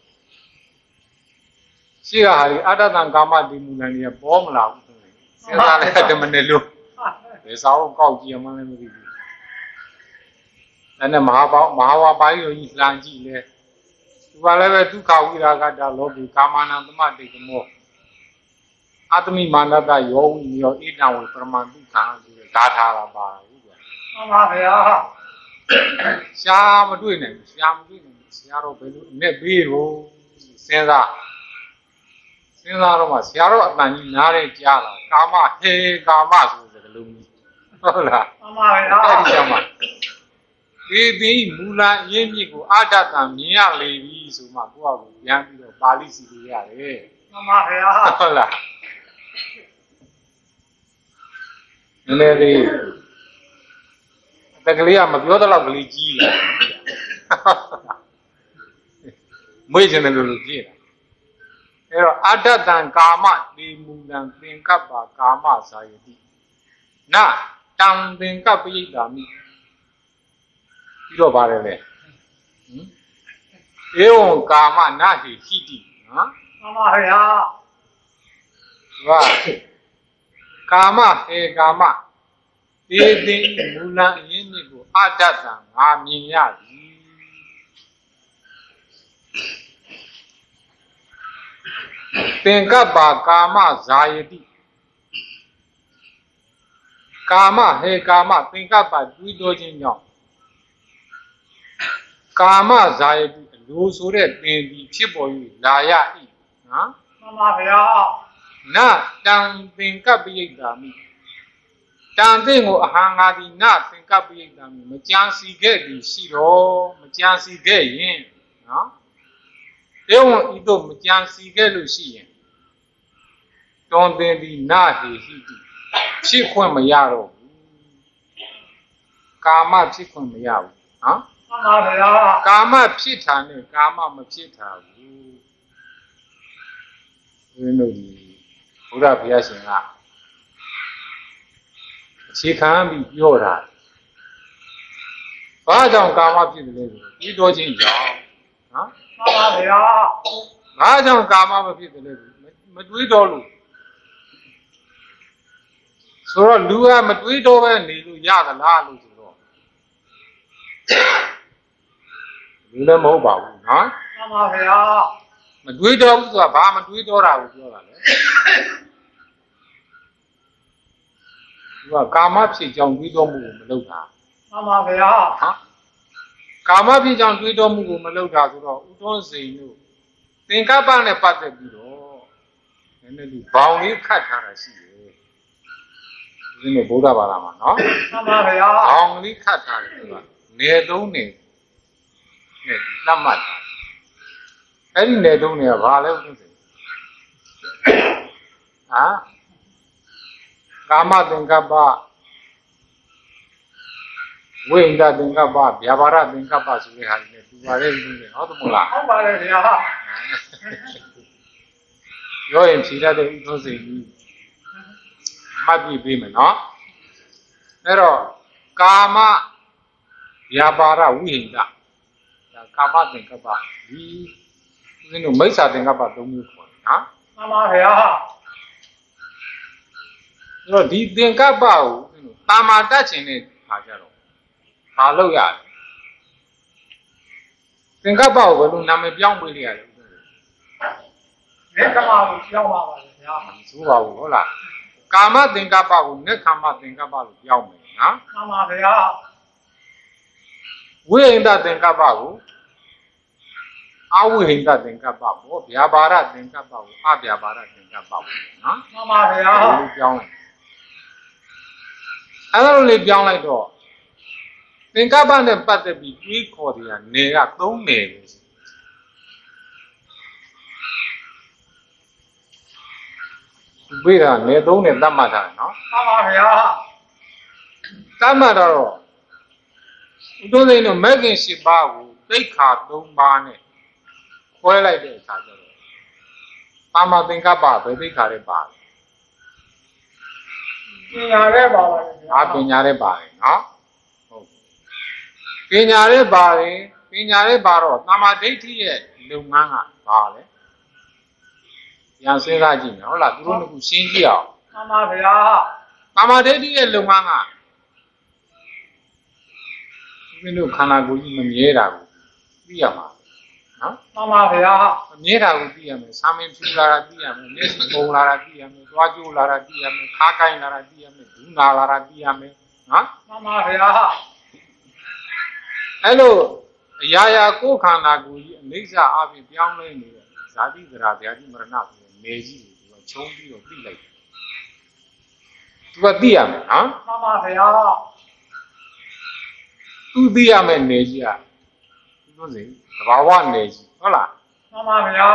ရှိကဟာဒီအတ္တတံကာမတိမူလံကြီးပေါ်မလာဘူးစဉ်းစားလိုက်တမနဲ့လို့ဘယ်စာအုပ်ကောက်ကြည့်မှလည်းမသိဘူးအဲ့နဲ့မဟာပေါမဟာဝါပါဠိတော်ကြီးလှန်ကြည့်လဲသူကလည်းပဲဒုက္ခဝိရာဂတာလောကိကာမနံသမတိကမောအတ္တမိမာနတယောဝိယောဣဒံဝေပရမန္တုခံဆိုတဲ့ဓာထာလာပါဘူးကွာမှန်ပါဗျာရှားမတွေ့နိုင်ဘူးရှားမတွေ့နိုင်ဘူးဆရာတော်ဘယ်လိုနဲ့ပြီးတော့စဉ်းစားစဉ်းစားတော့မှဆရာတော်အတန်ကြီးနားတဲ့ကြားလာကာမဟေကာမဆိုတဲ့လုံးကြီးဟုတ်လားမှန်ပါဗျာအဲ့ဒီကြောင့်မှဒီဒီမူလအရင်းမြစ်ကိုအာတတံမြင်ရလေပြီဆိုမှကိုယ့်အကူပြန်ပြီးတော့ပါဠိစီလို့ရတယ်မှန်ပါဗျာဟုတ်လားနည်းနည်းလေးတကလေးကမပြောတော့ကလေးကြီးလာမွေးချင်တယ်လို့ကြည့်တာအဲ့တော့အတ္တတံကာမတိမူလံသင်္ကပ္ပကာမဇာယတိနတံသင်္ကပ္ပယိတာမိပြီးတော့ပါတယ်လေဟင်ဧဝံကာမနာဟိဟိတိနော်မှန်ပါဗျာဟာကာမဟေကာမဒီသိမူလအရင်းမြစ်ကိုအတ္တတံငါမြင်ရသည်သင်္ကပ္ပကာမဇာယတိကာမဟေကာမသင်္ကပ္ပတွေးတောခြင်းကြောင့်ကာမဇာယတိအလိုဆိုတဲ့သင်ဒီဖြစ်ပေါ်၍လာရ၏နော်မှန်ပါဗျာနတံသင်္ကပ္ပယိတာမိတန်တဲ့ကိုအဟံငါဒီနာသင်္ကပ္ပိယတံမကြံစီခဲ့သည်ရှိတော့မကြံစီခဲ့ရင်နော်တေဝံဤသို့မကြံစီခဲ့လို့ရှိရင်တွန်တင်သည်နာဟိဟိတိဖြစ်ခွင့်မရတော့ဘူးကာမဖြစ်ခွင့်မရဘူးနော်မှန်ပါဗျာကာမဖြစ်တာနဲ့ကာမမဖြစ်တာဘူးဘုန်းတော်ကြီးဘုရားဘုရားရှင်ကအခြေခံပြီးပြောတာဘာကြောင့်ကာမဖြစ်တယ်လဲဆိုပြီးတော်ချင်းကြောင့်နော်မှန်ပါဗျာဘာကြောင့်ကာမမဖြစ်တယ်လဲဆိုမတွေးတော့လို့ဆိုတော့လူကမတွေးတော့ပဲနေလို့ရသလားလို့ဆိုတော့လူလည်းမဟုတ်ပါဘူးနော်မှန်ပါဗျာမတွေးတော့ဘူးဆိုတာဘာမတွေးတော့တာကိုပြောတာလေသူကကာမဖြစ်ကြောင်းတွေးတော့မှုကိုမလုပ်တာမှန်ပါဗျာဟာကာမဖြစ်ကြောင်းတွေးတော့မှုကိုမလုပ်တာဆိုတော့ဥတွန်းစိန်တို့သင်္ကပ္ပနဲ့ပတ်သက်ပြီးတော့နည်းနည်းဒီဘောင်လေးခတ်ထားတာရှိတယ်ဒီနေ့ဗုဒ္ဓဘာသာမှာနော်မှန်ပါဗျာဘောင်လေးခတ်ထားတယ်သူကနေသုံးနေနဲ့သတ်မှတ်တာအဲ့ဒီနေသုံးနေကဘာလဲဥတွန်းစိန်ဟာကာမသင်္ကပ္ပဝိဉ္ဒသင်္ကပ္ပဗျာပါဒသင်္ကပ္ပဆိုတဲ့ဟာတွေနဲ့တူပါတယ်လို့ပြောတယ်ဟုတ်တယ်မဟုတ်လားဟုတ်ပါတယ်ဗျာပြောရင်ဖြေတတ်တဲ့ဥထုံးစိန်ကြီးမှတ်ပြီးပေးမယ်နော်အဲ့တော့ကာမဗျာပါဒဝိဉ္ဒဒါကာမသင်္ကပ္ပဒီဦးဇင်းတို့မိစ္ဆာသင်္ကပ္ပသုံးမျိုးခေါ်တယ်နော်မှန်ပါဗျာအဲ့တော့ဒီသင်္ကပ္ပကိုတာမာတတ်ခြင်းနဲ့ခါကြတော့ဘာလို့ရလဲသင်္ကပ္ပကိုဘယ်လိုနာမည်ပြောင်းပေးလိုက်ရလဲနေကမကိုပြောင်းပါပါဗျာမဆိုးပါဘူးဟုတ်လားကာမသင်္ကပ္ပကိုနေခမသင်္ကပ္ပလို့ပြောင်းမယ်နော်မှန်ပါဗျာဝိဟိန္ဒသင်္ကပ္ပကိုအဝိဟိန္ဒသင်္ကပ္ပဘောဗျာပါဒသင်္ကပ္ပကိုအဗျာပါဒသင်္ကပ္ပပေါ့နော်မှန်ပါဗျာဒီလိုပြောင်းလိုက်အဲ့လိုလေးပြောင်းလိုက်တော့သင်္ကပ္ပနဲ့ပတ်သက်ပြီးတွေးခေါ်တယ်ကနေကသုံးနယ်ပဲဘိရာနေသုံးနယ်တတ်မှတ်ထားတယ်နော်မှန်ပါဗျာတတ်မှတ်တော့ဥဒ္ဒသိန်းတို့မဂ္ဂင်၈ပါးကိုသိက္ခာ၃ပါးနဲ့ခွဲလိုက်တဲ့အခါကျတော့ပါမသင်္ကပ္ပဘယ်သိက္ခာတွေပါလဲပညာရဲပါပါဗျာပညာရဲပါတယ်နော်ဟုတ်ပညာရဲပါတယ်ပညာရဲပါတော့သမာဓိဋ္ဌိရဲ့လုပ်ငန်းကဘာလဲပြန်စဉ်းစားကြည့်နော်ဟုတ်လားသူတို့ကရှင်းကြည့်အောင်မှန်ပါဗျာသမာဓိဋ္ဌိရဲ့လုပ်ငန်းကဒီလိုခန္ဓာကိုယ်ကြီးမမြဲတာကိုသိရမှာနော်မှန်ပါဗျာမမြဲတာကိုသိရမယ်စာမင်းဖြူလာတာသိရမယ်မျက်စိပုံလာတာသိရမယ်သွားကျိုးလာတာသိရမယ်ခါးကိုင်းလာတာသိရမယ်ဒူးနာလာတာသိရမယ်နော်မှန်ပါဗျာအဲ့လိုအရာရာကိုယ်ခန္ဓာကိုယ်ကြီးအနိစ္စအပြင်ပြောင်းလဲနေတဲ့ဇာတိဇရာဗျာတိမရဏဆိုတဲ့နေကြီးကိုသူကခြုံပြီးတော့သိလိုက်သူကသိရမယ်နော်မှန်ပါဗျာသူသိရမယ်နေကြီးကသူတို့စိသဘာဝနေကြီးဟုတ်လားမှန်ပါဗျာ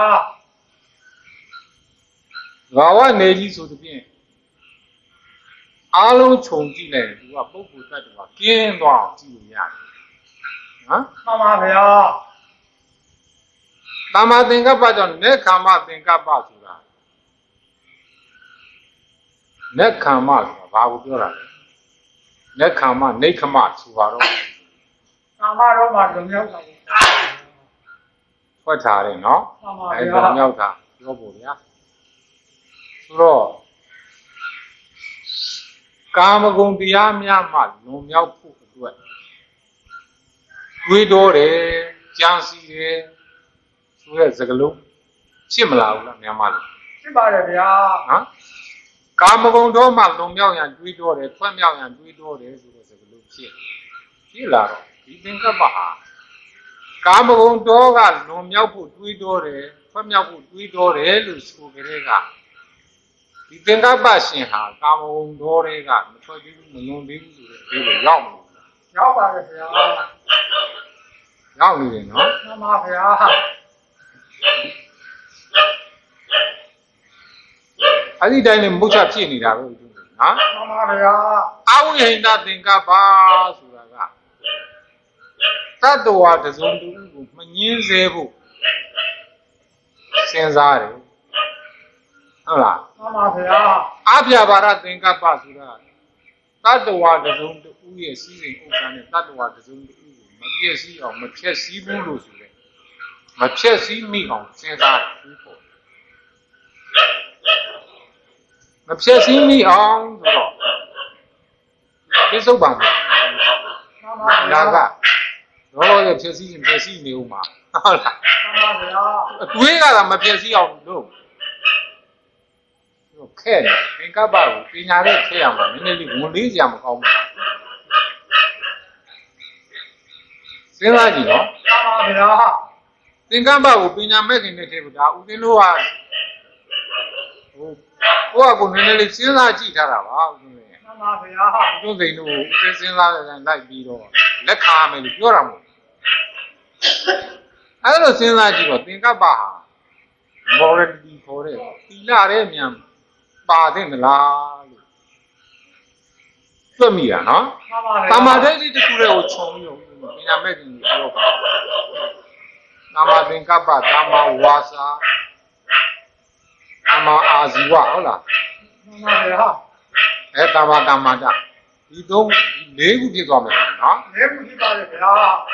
သဘာဝနေကြီးဆိုတဲ့ဖြင့်အားလုံးခြုံကြည့်လိုက်ရင်သူကပုဂ္ဂိုလ်တ attva ကင်းသွားအောင်ကြည့်လို့ရတယ်နော်မှန်ပါဗျာတမ္မာသင်္ကပ္ပကြောင့်နေခမသင်္ကပ္ပဆိုတာနေခမဆိုတာဘာကိုပြောတာလဲနေခမနေခမဆိုပါတော့ကာမတော့မှလွန်မြောက်တာဖွက်ထားတယ်နော်အဲလွန်မြောက်တာပြောဖို့ဗျာဆိုတော့ကာမဂုဏ်တရားများမှလွန်မြောက်ဖို့အတွက်တွေးတောတယ်ကြံစီတယ်ဆိုတဲ့စကားလုံးဖြစ်မလာဘူးလားမြန်မာလူဖြစ်ပါတယ်ဗျာဟမ်ကာမဂုဏ်တော့မှလွန်မြောက်ရန်တွေးတောတယ်ဖွက်မြောက်ရန်တွေးတောတယ်ဆိုတဲ့စကားလုံးဖြစ်ဖြစ်လာတော့ဒီသင်္ကပ္ပဟာကာမဂုဏ်တော့ကလွန်မြောက်ဖို့တွေးတောတယ်ဖွက်မြောက်ဖို့တွေးတောတယ်လို့ဆိုကြတဲ့ကဒီသင်္ကပ္ပရှင်ဟာကာမဂုဏ်တော်တွေကမထွက်သေးဘူးမလွန်သေးဘူးဆိုတဲ့ဒီလိုရောက်မလို့ရောက်ပါရဲ့ဗျာရောက်နေတယ်နော်မှန်ပါဗျာအဲ့ဒီတိုင်းနဲ့မုတ်ချဖြစ်နေတာပဲနော်မှန်ပါဗျာအဝိဟိန္ဒသင်္ကပ္ပဆိုတာကတတ္တဝါတစ်စုံတစ်ခုကိုမငင်းစေဖို့စဉ်းစားတယ်ဟုတ်လားမှန်ပါဗျာအပြာပါရသင်္ကပ္ပဆိုတာတတ္တဝါတစ်စုံတစ်ခုရဲ့စီးစိမ်ဥစ္စာနဲ့တတ္တဝါတစ်စုံတစ်ခုကိုမပြည့်စည်အောင်မဖြည့်စည်းဘူးလို့ဆိုတယ်မဖြည့်စည်းမိအောင်စဉ်းစားတယ်ပေါ့မဖြည့်စည်းမိအောင်ဆိုတော့ပြစ္ဆုတ်ပါမယ်နာကတော့ရဖြည့်စည်းရင်ဖြည့်စည်းနေဦးမှာဟုတ်လားမှန်ပါဗျာအတွေးကတော့မဖြည့်စည်းအောင်လို့ခဲတယ်သင်္ကပ္ပကိုပညာနဲ့ထည့်ရမှာနည်းနည်းလေးဝင်လေးစရာမကောင်းဘူးစဉ်းစားကြည့်နော်မှန်ပါဗျာသင်္ကပ္ပကိုပညာမဲ့ခင်နဲ့ထည့်ဖို့ဒါဦးသိန်းတို့ကဟိုကိုယ့်အကူနည်းနည်းလေးစဉ်းစားကြည့်ထားတာပါဦးသိန်းရဲ့မှန်ပါဗျာဦးသိန်းတို့ကိုစဉ်းစားလိုက်ပြီးတော့လက်ခံရမယ်လို့ပြောတာမဟုတ်အဲ့လိုစဉ်းစားကြည့်တော့သင်္ကပ္ပဟာ morality ခေါ်တဲ့သီလရဲ့မြန်ပါသင့်မလားလို့တွေ့မိတာနော်သမာဓိတိတစ်ခုတည်းကိုခြုံပြီးတော့ပညာမဲ့ခင်ကိုပြောပါသမာသင်္ကပ္ပသမာဝါစာသမာအာဇီဝဟုတ်လားမှန်ပါဗျာအဲသမာကမ္မတဒီသုံးလေးခုဖြစ်သွားမယ်နော်လေးခုဖြစ်ပါလေဗျာ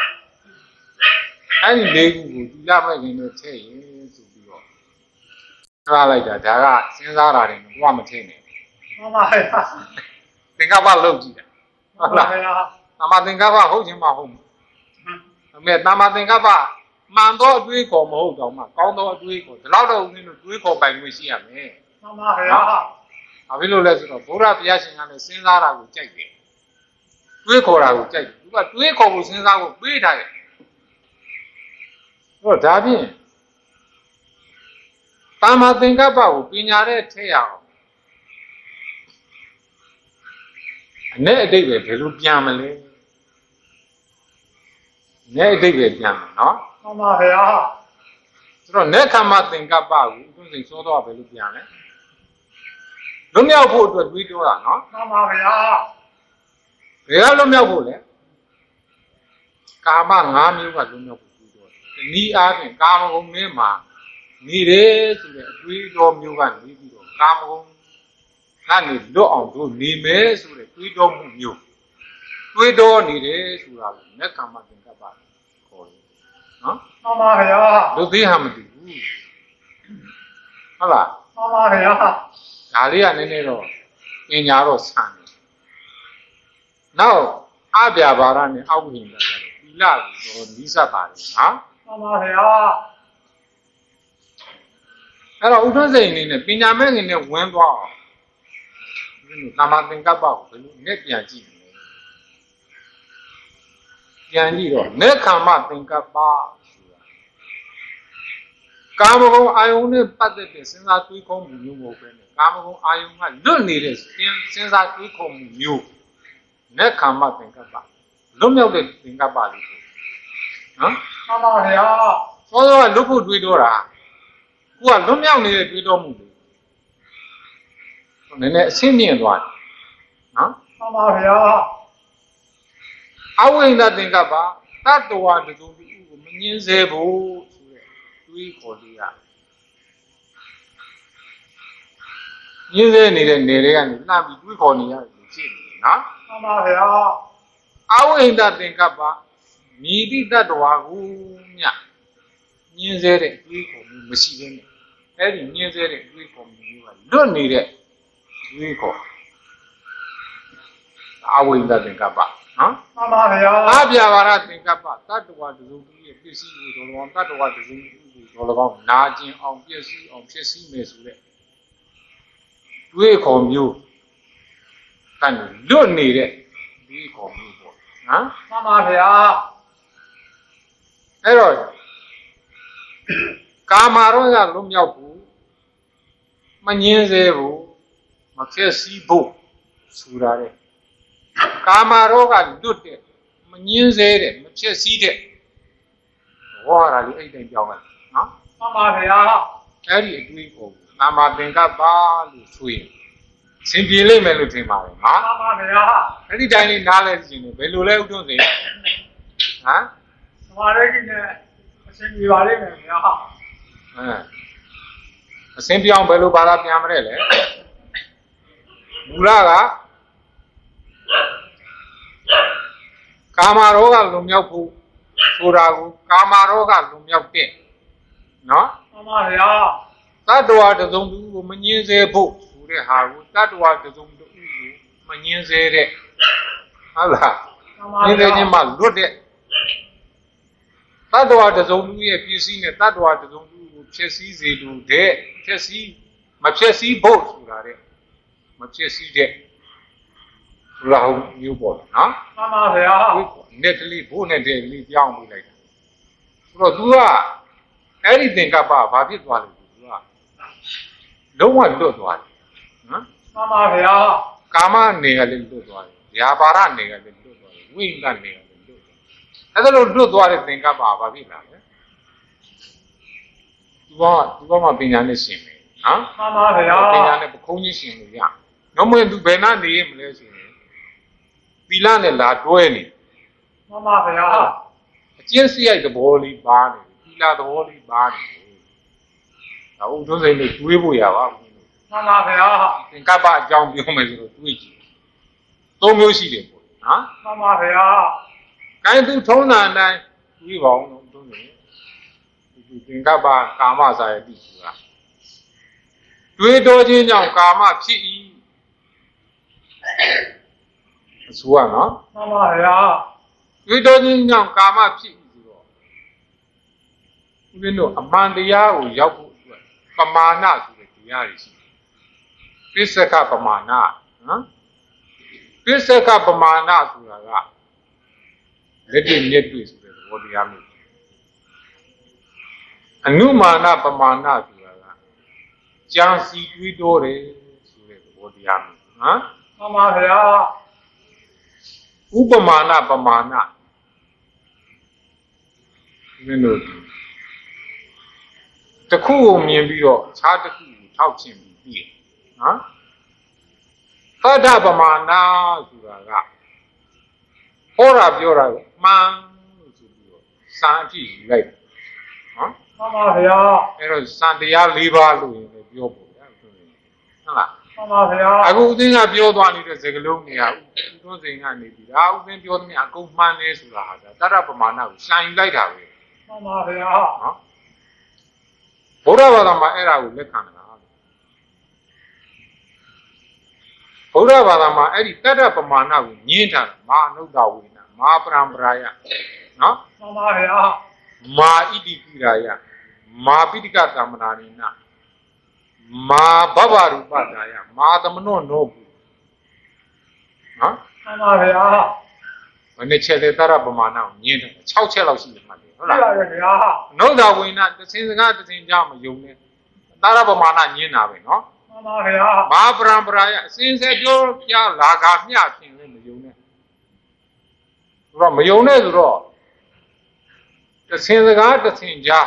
အဲ့ဒီလေးခုကိုသီလမဲ့ခင်နဲ့ထည့်ရင်ဆိုပြီးတော့ထားလိုက်တာဒါကစဉ်းစားတာတွေဘာမှမထည့်နဲ့မှန်ပါဗျာသင်္ကပ္ပလုပ်ကြည့်တာဟုတ်လားဗျာသမာသင်္ကပ္ပဟုတ်ခြင်းမဟုတ်ဘူးအမေသမာသင်္ကပ္ပမှန်တော့အတွေးခေါ်မဟုတ်တော့မှကောင်းတော့အတွေးခေါ်ဒီလောက်တော့ဦးဇင်းတို့တွေးခေါ်ပိုင်ခွင့်ရှိရမယ်မှန်ပါဗျာဘာဖြစ်လို့လဲဆိုတော့ဘုရားတရားရှင်ကလည်းစဉ်းစားတာကိုကြိုက်တယ်တွေးခေါ်တာကိုကြိုက်တယ်သူကတွေးခေါ်ဖို့စဉ်းစားဖို့ပေးထားတယ်ဟောဒါဖြင့်သမာသင်္ကပ္ပကိုပညာနဲ့ထည့်ရအောင်အ내အတိတ်ပဲဘယ်လိုပြန်မလဲ내အတိတ်ပဲပြန်မယ်နော်မှန်ပါဗျာဆိုတော့내ခမ္မသင်္ကပ္ပကိုသူစိတ်စောတော့ဘယ်လိုပြန်လဲလွတ်မြောက်ဖို့အတွက်တွေးတောတာနော်မှန်ပါဗျာဘယ်ကလွတ်မြောက်ဖို့လဲကာမ၅မျိုးကလွတ်မြောက်ဖို့တွေးတောတယ်ဒီနည်းအားဖြင့်ကာမဂုဏ်ထဲမှာနေတယ်ဆိုတဲ့အတွေးတောမျိုးကနေပြီးတော့ကာမဂုဏ်ကနေလွတ်အောင်တို့နေမယ်ဆိုတဲ့တွေးတောမှုမျိုးတွေးတောနေတယ်ဆိုတာကို내ခမ္မသင်္ကပ္ပခေါ်တယ်နော်မှန်ပါဗျာလူသေးဟာမသိဘူးဟုတ်လားမှန်ပါဗျာဒါလေးကနည်းနည်းတော့ပညာတော့ဆန်တယ်နောက်အပြာပါရနဲ့အောက်ဝင်လာကြတယ်သီလကိုတော့နီးစပ်ပါတယ်နော်မှန်ပါဗျာအဲ့တော့ဥဒ္ဒစိန်အနေနဲ့ပညာမဲ့ငင်နဲ့ဝင်သွားအောင်ဒီလိုသမာသင်္ကပ္ပကိုဘယ်လိုနဲ့ပြန်ကြည့်လဲပြန်ကြည့်တော့내ခမ္မသင်္ကပ္ပဆိုတာကာမဂုဏ်အာယုန်နဲ့ပတ်သက်တဲ့စဉ်းစားတွေးခေါ်မှုမျိုးမဟုတ်ဘဲနဲ့ကာမဂုဏ်အာယုန်ကလွတ်နေတဲ့စဉ်းစားတွေးခေါ်မှုမျိုး내ခမ္မသင်္ကပ္ပလွတ်မြောက်တဲ့သင်္ကပ္ပလေးဆိုနော်မှန်ပါဗျာစောစောကလွတ်ဖို့တွေးတော့တာကိုကလွတ်မြောက်နေတဲ့တွေးတော့မှုတွေနည်းနည်းအဆင့်မြင့်သွားတယ်နော်မှန်ပါဗျာအဝိန္ဒသင်္ကပ္ပတတ္တဝါတစ်စုံတစ်ခုကိုမငင်းစေဖို့ဆိုတဲ့တွေးခေါ်လေးရငင်းစေနေတဲ့နေတွေကနေလှမ်းပြီးတွေးခေါ်နေရတယ်ဖြစ်နေနော်မှန်ပါဗျာအဝိန္ဒသင်္ကပ္ပမြည်တိတတ္တဝါကိုမြငင်းစေတဲ့တွေးခေါ်မှုမရှိသေးနဲ့အဲ့ဒီငင်းစေတဲ့တွေးခေါ်မှုမျိုးကလွတ်နေတဲ့တွေးခေါ်အဝိန္ဒသင်္ကပ္ပနော်မှန်ပါဗျာအပြာပါရသင်္ကပ္ပတတ္တဝါတစ်စုံတစ်ခုရဲ့ပစ္စည်းကိုတော်တော်တတ္တဝါတစ်စုံတစ်ခုကိုတော်တော်နာကျင်အောင်ပစ္စည်းအောင်ဖြစ်စည်းမယ်ဆိုတဲ့တွေးခေါ်မျိုးကနေလွတ်နေတဲ့တွေးခေါ်မျိုးပေါ့နော်မှန်ပါဗျာအဲ့တော့ကာမရောကလွတ်မြောက်ဘူးမငင်းစေဘူးမဖြစ်စီးဖို့ဆိုတာတဲ့ကာမရောဂလွတ်တဲ့မငင်းစေတဲ့မဖြစ်စီးတဲ့ဟောတာလေအဲ့တိုင်းပြောင်းလိုက်နော်မှန်ပါဗျာအဲ့ဒီအတွေးကိုနာမသင်္ကပ္ပလို့ဆိုရင်စင်ပြေလိမ့်မယ်လို့ထင်ပါတယ်နော်မှန်ပါဗျာအဲ့ဒီတိုင်းလေးနားလဲကြည့်နေဘယ်လိုလဲဥထုံးစိန်ဟမ်သမာဓိနဲ့အစင်ပြေပါလိမ့်မယ်ဗျာဟမ်အစင်ပြောင်းဘယ်လိုဘာသာပြန်မလဲလဲမူလကကာမရောဂလွန်မြောက်ဖို့ဆိုတာကိုကာမရောဂလွန်မြောက်တဲ့နော်မှန်ပါဗျာတတ္တဝါတစုံတူကိုမငင်းစေဖို့ဆိုတဲ့ဟာကိုတတ္တဝါတစုံတူကိုမငင်းစေတဲ့ဟုတ်လားငင်းစေခြင်းမှလွတ်တဲ့တတ္တဝါတစုံတူရဲ့ပစ္စည်းနဲ့တတ္တဝါတစုံတူကိုဖြစ်စည်းစေလို့တဲ့ဖြစ်စည်းမဖြစ်စည်းဖို့ဆိုတာတဲ့မဖြစ်စည်းတဲ့လာဟုမျိုးပေါ့နော်မှန်ပါဗျာနဲ့တလီဘိုးနဲ့တဲ့လီပြောင်းပြီးလိုက်တာဆိုတော့ तू ကအဲ့ဒီသင်္ကပ္ပဘာဖြစ်သွားလဲ तू ကလုံးဝလွတ်သွားတယ်နော်မှန်ပါဗျာကာမနေကလည်းလွတ်သွားတယ်ဗျာပါဒနေကလည်းလွတ်သွားတယ်ဝိညာဉ်နေကလည်းလွတ်တယ်အဲ့ဒါလို့လွတ်သွားတဲ့သင်္ကပ္ပဘာဖြစ်လာလဲ तू က तू ကမှပညာနဲ့ရှင်မယ်နော်မှန်ပါဗျာပညာနဲ့ပခုံးကြီးရှင်လို့ရနော်မင်း तू ဘယ်နာနေရမလဲဆိုရင်သီလနဲ့လာတွဲနေမှန်ပါဗျာအကျင့်စရိုက်သဘောလေးပါနေသီလသဘောလေးပါနေဒါဥဒုစိတ်နဲ့တွေးဖို့ရပါဘူးမှန်ပါဗျာသင်္ကပ္ပအကြောင်းပြောမယ်ဆိုတော့တွေးကြည့်သုံးမျိုးရှိတယ်ပေါ့နော်မှန်ပါဗျာကိုင်းသူထုံးတာအတိုင်းတွေးပါအောင်လို့သုံးတယ်ဒီသင်္ကပ္ပကာမစာယတိဆိုတာတွေးတော်ခြင်းကြောင့်ကာမဖြစ်၏အဆိုးကနော်မှန်ပါဗျာတွေးတော်ခြင်းကြောင့်ကာမဖြစ်ပြီဆိုတော့ဦးဇင်းတို့အမှန်တရားကိုရောက်ဖို့အတွက်ပမာဏဆိုတဲ့တရားတွေရှိတယ်ပစ္စကပမာဏနော်ပစ္စကပမာဏဆိုတာကလက်တွေ့မျက်တွေ့ဆိုတဲ့သဘောတရားမျိုးအနုမာနပမာဏဆိုတာကကြံစီတွေးတော်တယ်ဆိုတဲ့သဘောတရားမျိုးနော်မှန်ပါဗျာဥပမာဏပမာဏမင်းတို့တစ်ခုကိုမြင်ပြီးတော့ခြားတစ်ခုကိုထောက်ချင်ပြီးပြီးနော်သတ္တပမာဏဆိုတာကဟောတာပြောတာကိုမှန်လို့ဆိုပြီးတော့စာအဖြစ်ယူလိုက်နော်မှန်ပါဗျာအဲ့တော့စံတရား၄ပါးလို့ရင်လည်းပြောဖို့ဗျာဟုတ်လားမှန်ပါဗျာအခုဦးသိန်းကပြောသွားနေတဲ့စကားလုံးတွေကဦးသွန်းစိန်ကနေပြီးဒါဦးသိန်းပြောသမျှအကုန်မှန်နေဆိုတာဟာဒါတတ္တပမာဏကိုရှာယူလိုက်တာပဲမှန်ပါဗျာနော်ဘုရားဘာသာမှာအဲ့ဒါကိုလက်ခံတာဘုရားဘာသာမှာအဲ့ဒီတတ္တပမာဏကိုညှင်းထားတာမာအနုဒဝိနမာပရံပရာယနော်မှန်ပါဗျာမာဣတိပိရာယမာပိဋကသမ္မနာနိနမာဘဗရူပဒါယမာသမနောနောဘူးနော်မှန်ပါဗျာဘယ်နှချက်လဲတတ္တပမာဏကိုညှင်းထား၆ချက်လောက်ရှိတယ်မှတ်တယ်ဟုတ်လားဟုတ်ပါဗျာအနုဒဝိနတသင်္စကားတသင်္ကြမယုံနဲ့တတ္တပမာဏညှင်းတာပဲနော်မှန်ပါဗျာမာပရံပရာယအစဉ်ဆက်ပြောပြလာကမျှဖြင့်လည်းမယုံနဲ့ဆိုတော့မယုံနဲ့ဆိုတော့တသင်္စကားတသင်္ကြ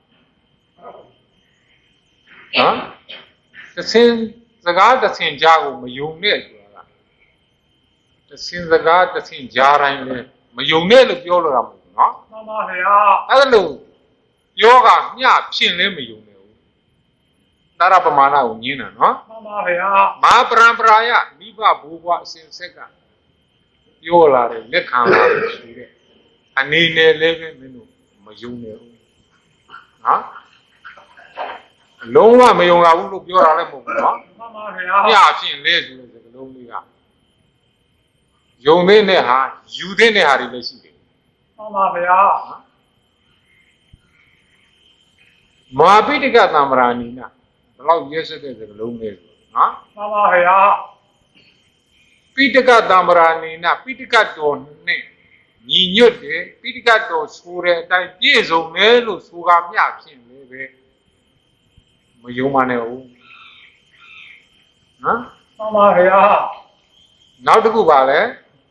နော်တသင်္စကားတသင်္ကြကိုမယုံနဲ့ဆိုတာကတသင်္စကားတသင်္ကြတိုင်းလည်းမယုံနဲ့လို့ပြောလို့ရမှာနော်မှန်ပါဗျာအဲ့ဒါလို့ယောဂမျှဖြင့်လည်းမယုံနဲ့ဘူးတရပမာဏကိုညင်းတာနော်မှန်ပါဗျာမာပရံပရာယမိဘဘိုးဘွားအစဉ်ဆက်ကပြောလာတယ်လက်ခံလာတယ်ဆိုတဲ့အနေနဲ့လည်းပဲမင်းတို့မယုံနဲ့ဘူးနော်လုံးဝမယုံရဘူးလို့ပြောတာလည်းမဟုတ်ဘူးနော်မှန်ပါဗျာမျှဖြင့်လဲဆိုတဲ့စကားလုံးလေးကယုံတဲ့ဟာယူတဲ့ဟာတွေလည်းရှိတယ်မှန်ပါဗျာမာပိဋကသမ္မရာနိနဘယ်လောက်ရဲစက်တဲ့စကားလုံးလေးဆိုနော်မှန်ပါဗျာပိဋကသမ္မရာနိနပိဋကတော်နဲ့ညီညွတ်တယ်ပိဋကတော်ဆိုတဲ့အတိုင်းပြည့်စုံတယ်လို့ဆိုကားမျှဖြင့်လည်းပဲမယုံပါနဲ့ဟုတ်နော်မှန်ပါဗျာနောက်တစ်ခုပါလဲ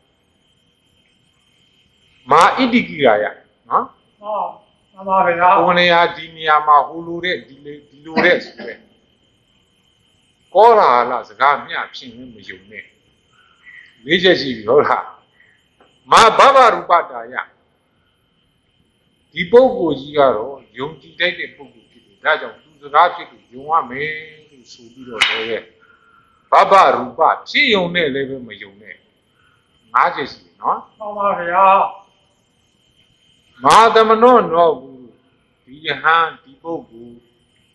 မာဣတိကိရာယနော်မှန်ပါဗျာကိုယ်နေရာဒီနေရာမှာဟိုလိုတဲ့ဒီလေဒီလိုတဲ့ဆိုတဲ့ကောရာလာစကားမျှဖြစ်နေမယုံနဲ့လေးချက်ရှိပြီဟုတ်လားမာဘဘရူပတာယဒီပုဂ္ဂိုလ်ကြီးကတော့ယုံကြည်တတ်တဲ့ပုဂ္ဂိုလ်ဖြစ်တယ်ဒါကြောင့်သူစကားဖြစ်လို့ယုံရမယ်လို့ဆိုပြီးတော့လည်းဘဘရူပဖြစ်ယုံနဲ့လည်းပဲမယုံနဲ့ငါးချက်ရှိတယ်နော်မှန်ပါဗျာမာသမနောနောဘူးဒီယဟန်ဒီပုဂ္ဂိုလ်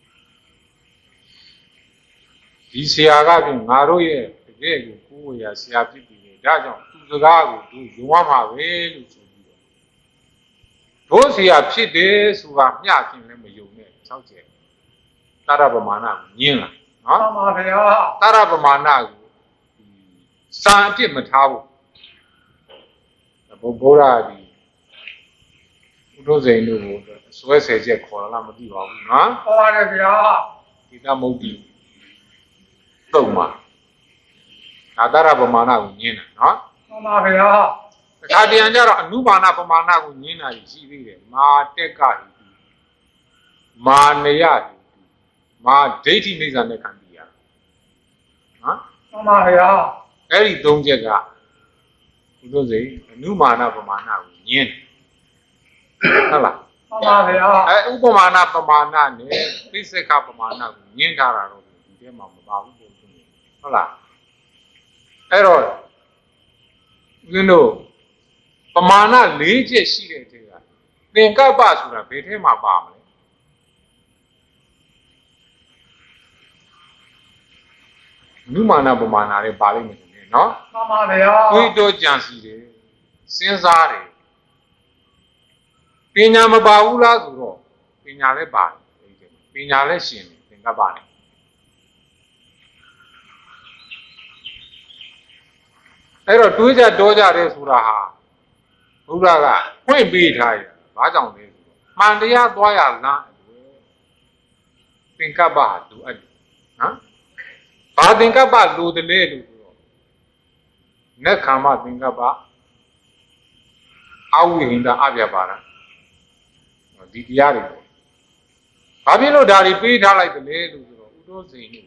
ဒီဆရာကပြင်ငါတို့ရဲ့တကယ်ကိုကိုယ်ဝေရဆရာဖြစ်ပြီလေဒါကြောင့်သူစကားကိုသူယုံရမှာပဲလို့ဆိုပြီးတော့တို့ဆရာဖြစ်တယ်ဆိုတာမျှခင်လည်းမယုံနဲ့၆ချက်တရပမာဏကိုညင်းလာနော်မှန်ပါဗျာတရပမာဏကိုစာအဖြစ်မထားဘူးဘုဘိုးရာဒီဥဒ္ဒဇိန်တို့ကိုဆွဲဆယ်ချက်ခေါ်လာမသိပါဘူးနော်ဟုတ်ပါတယ်ဗျာဒီသမုတ်တိတုံမှာဒါတရပမာဏကိုညင်းတာနော်မှန်ပါဗျာတခါတရံကျတော့အနုပါဏပမာဏကိုညင်းတာရှိသေးတယ်မာတက်ကဟိမာနယဟိမာဒိဋ္ဌိနိစ္စနဲ့ခံပြီးရနော်မှန်ပါဗျာအဲ့ဒီသုံးချက်ကဥဒ္ဒဇိန်အနုမာဏပမာဏကိုညင်းတယ်ဟုတ်လားမှန်ပါဗျာအဲဥပမာဏပမာဏနဲ့သိစ္ဆကပမာဏကိုညင်းထားတာတော့ဒီထဲမှာမပါဘူးဟုတ်လားအဲ့တော့ဦးဇင်းတို့ပမာဏ၄ချက်ရှိတဲ့အထက်ကသင်္ကပ္ပဆိုတာဘယ်ထဲမှာပါမလဲနုမာဏပမာဏတွေပါလိမ့်မယ်နော်မှန်ပါဗျာတွေးတောကြံစီတယ်စဉ်းစားတယ်ပညာမပါဘူးလားဆိုတော့ပညာလည်းပါတယ်ပညာလည်းရှင်တယ်သင်္ကပ္ပနဲ့အဲ့တော့တွေးကြတောကြတယ်ဆိုတာဟာဘုရားကဖွင့်ပေးထားရဘာကြောင့်လဲဆိုတော့မှန်တရားသွားရလားသင်္ကပ္ပဟာလိုအပ်တယ်နော်ဘာသင်္ကပ္ပလိုတယ်လဲလို့ဆိုတော့နက္ခမသင်္ကပ္ပအဝိဟိန္ဒအပြပါဒဒီတရားတွေပေါ့ဘာဖြစ်လို့ဒါတွေပေးထားလိုက်တယ်လဲလို့ဆိုတော့ဥဒ္ဒဇိန်ကို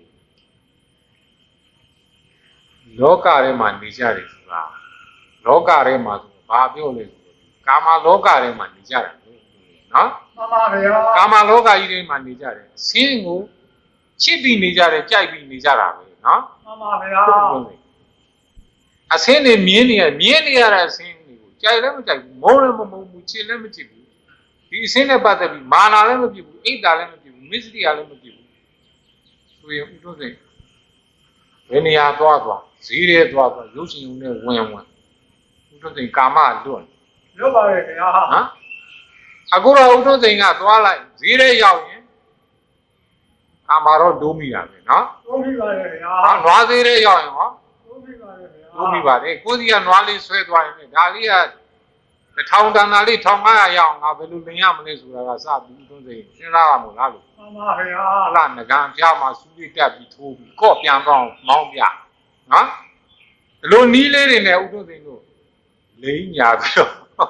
လောကထဲမှာနေကြတယ်ဆိုတာလောကထဲမှာဆိုဘာပြောလဲဆိုတော့ကာမလောကထဲမှာနေကြတယ်နော်မှန်ပါဗျာကာမလောကကြီးထဲမှာနေကြတယ်ဆင်းကိုချစ်ပြီးနေကြတယ်ကြိုက်ပြီးနေကြတာပဲနော်မှန်ပါဗျာအဆင်းနေမြင်းနေရမြင်းနေရတဲ့အဆင်းတွေကိုကြိုက်လည်းမကြိုက်ဘူးမုန်းလည်းမမုန်းဘူးချစ်လည်းမချစ်ဘူးဒီအဆင်းနဲ့ပတ်သက်ပြီးမာနာလည်းမဖြစ်ဘူးအိတ်တာလည်းမဖြစ်ဘူးမစ္စရိယလည်းမဖြစ်ဘူးဆိုရင်ဥဒ္ဒဇိန်ဘယ်နေရာသွားသွားဈေးရဲသွားသွားရုပ်ရှင်ုံနဲ့ဝင်ဝင်ဥဒ္ဒဇိန်ကာမလွတ်လွတ်ပါရဲ့ခင်ဗျာဟမ်အခုတော့ဥဒ္ဒဇိန်ကသွားလိုက်ဈေးရဲရောက်ရင်ကာမတော့ဒုမိတာပဲနော်ဒုမိပါရဲ့ခင်ဗျာဟာနွားဈေးရဲရောက်ရင်ဟောဒုမိပါရဲ့ခင်ဗျာဒုမိပါတယ်ကိုစီကနွားလေးဆွဲသွားရင်ဒါလေးကတစ်ထောင်တန်တာလေးတစ်ထောင်ငါးရာရအောင်ငါဘယ်လိုလင်ရမလဲဆိုတာကစပြီးဥဒ္ဒဇိန်စဉ်းစားရမို့လားလို့မှန်ပါခင်ဗျာဟလာငကံဖျားမှာစူးလေးတက်ပြီးထိုးပြီးကော့ပြန်တော့မောင်းပြနော်ဒီလိုနီးလေးတွေနဲ့ဥဒ္ဒဇိန်တို့လိမ့်ညာပြီးတော့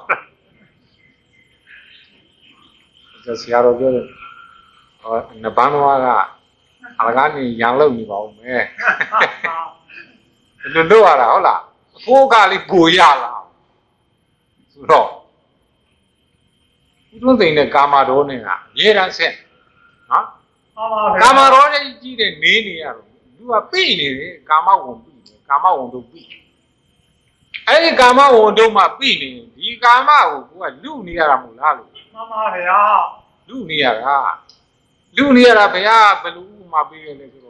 ကျဆရာတော်ပြောတယ်ဟောနဘန်းတော်ကအလကားနေရန်လုံနေပါဦးမယ်ဒီလိုလုပ်ရတာဟုတ်လားအဖိုးကလေးပူရလားဆိုတော့ဥဒ္ဒဇိန်နဲ့ကာမတော်နဲ့ကအများရန်ဆက်နော်ကာမတော်နဲ့ကြီးတဲ့နေနေရတော့သူကပြိနေတယ်ကာမဝံပြိတယ်ကာမဝံတို့ပြိအဲ့ဒီကာမဝံတို့မှပြိနေဒီကာမကိုကိုကလူနေရတာမို့လားလို့မှန်ပါဗျာလူနေရတာလူနေရတာဘုရားဘယ်လိုဥမာပေးရလဲဆိုတော့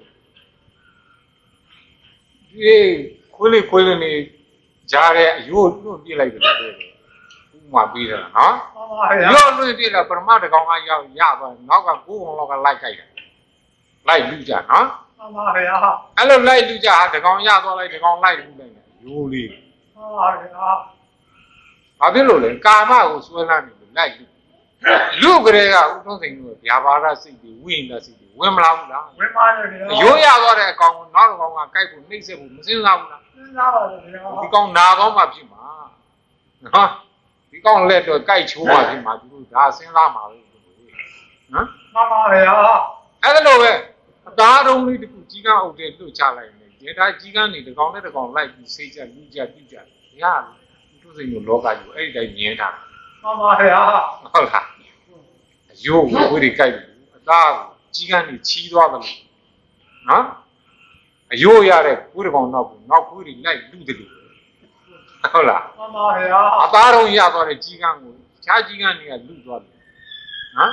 ဒီခွေးလေးခွေးလေးနေကြားတဲ့အယိုးလွန့်ပြလိုက်တယ်လို့ပြောတယ်ဥမာပေးတာနော်မှန်ပါဗျာရောလွန့်ပြလာပရမတကောင်ကရောက်ရသွားနောက်ကကိုးကောင်လောက်ကလိုက်ကြိုက်တယ်လိုက်လူကြနော်မှန်ပါဗျာအဲ့လိုလိုက်လူကြဟာတကောင်ရသွားလိုက်တကောင်လိုက်လူလိုက်တယ်ယိုးလေးမှန်ပါဗျာဘာဖြစ်လို့လဲကာမကိုဆွဲလာနေလို့လိုက်လူလူကလေးကဥဒ္ဒဇိန်တို့ဗျာပါဒစိတ်တွေဝိညာဉ်စိတ်တွေဝင်မလာဘူးလားဝင်ပါရဲ့ဗျာရိုးရသွားတဲ့အကောင်နောသားကောင်ကကြိုက်ဖို့နှိမ့်ဆက်ဖို့မစင်စားဘူးလားစဉ်းစားပါလေခင်ဗျာဒီကောင်နာကောင်းမှဖြစ်မှာနော်ဒီကောင်လက်တော့ကြိုက်ချိုးမှဖြစ်မှာသူတို့ဒါစဉ်းစားမှာပဲနော်မှန်ပါဗျာအဲ့ဒါလိုပဲအသားတုံးလေးတခုကြီးကန်းအုပ်တဲ့လွတ်ချလိုက်နေဒီဒါကြီးကန်းနေတကောင်နဲ့တကောင်လိုက်ပြီးစိတ်ကြလူကြပြကြရသူစိတ်မျိုးလောကကြီးအဲ့ဒီတိုင်းမြင်တာမှန်ပါဗျာဟုတ်လားအယိုးကိုဝိရိကြိုက်တယ်အသားကိုကြီးကန်းနေချီးသွားတယ်လို့နော်အယိုးရတဲ့ကိုယ်တကောင်နောက်ကိုနောက်ကိုယ်တွေလိုက်လူတယ်လို့ဟုတ်လားမှန်ပါဗျာအသားတုံးရသွားတဲ့ကြီးကန်းကိုခြားကြီးကန်းတွေကလူသွားတယ်နော်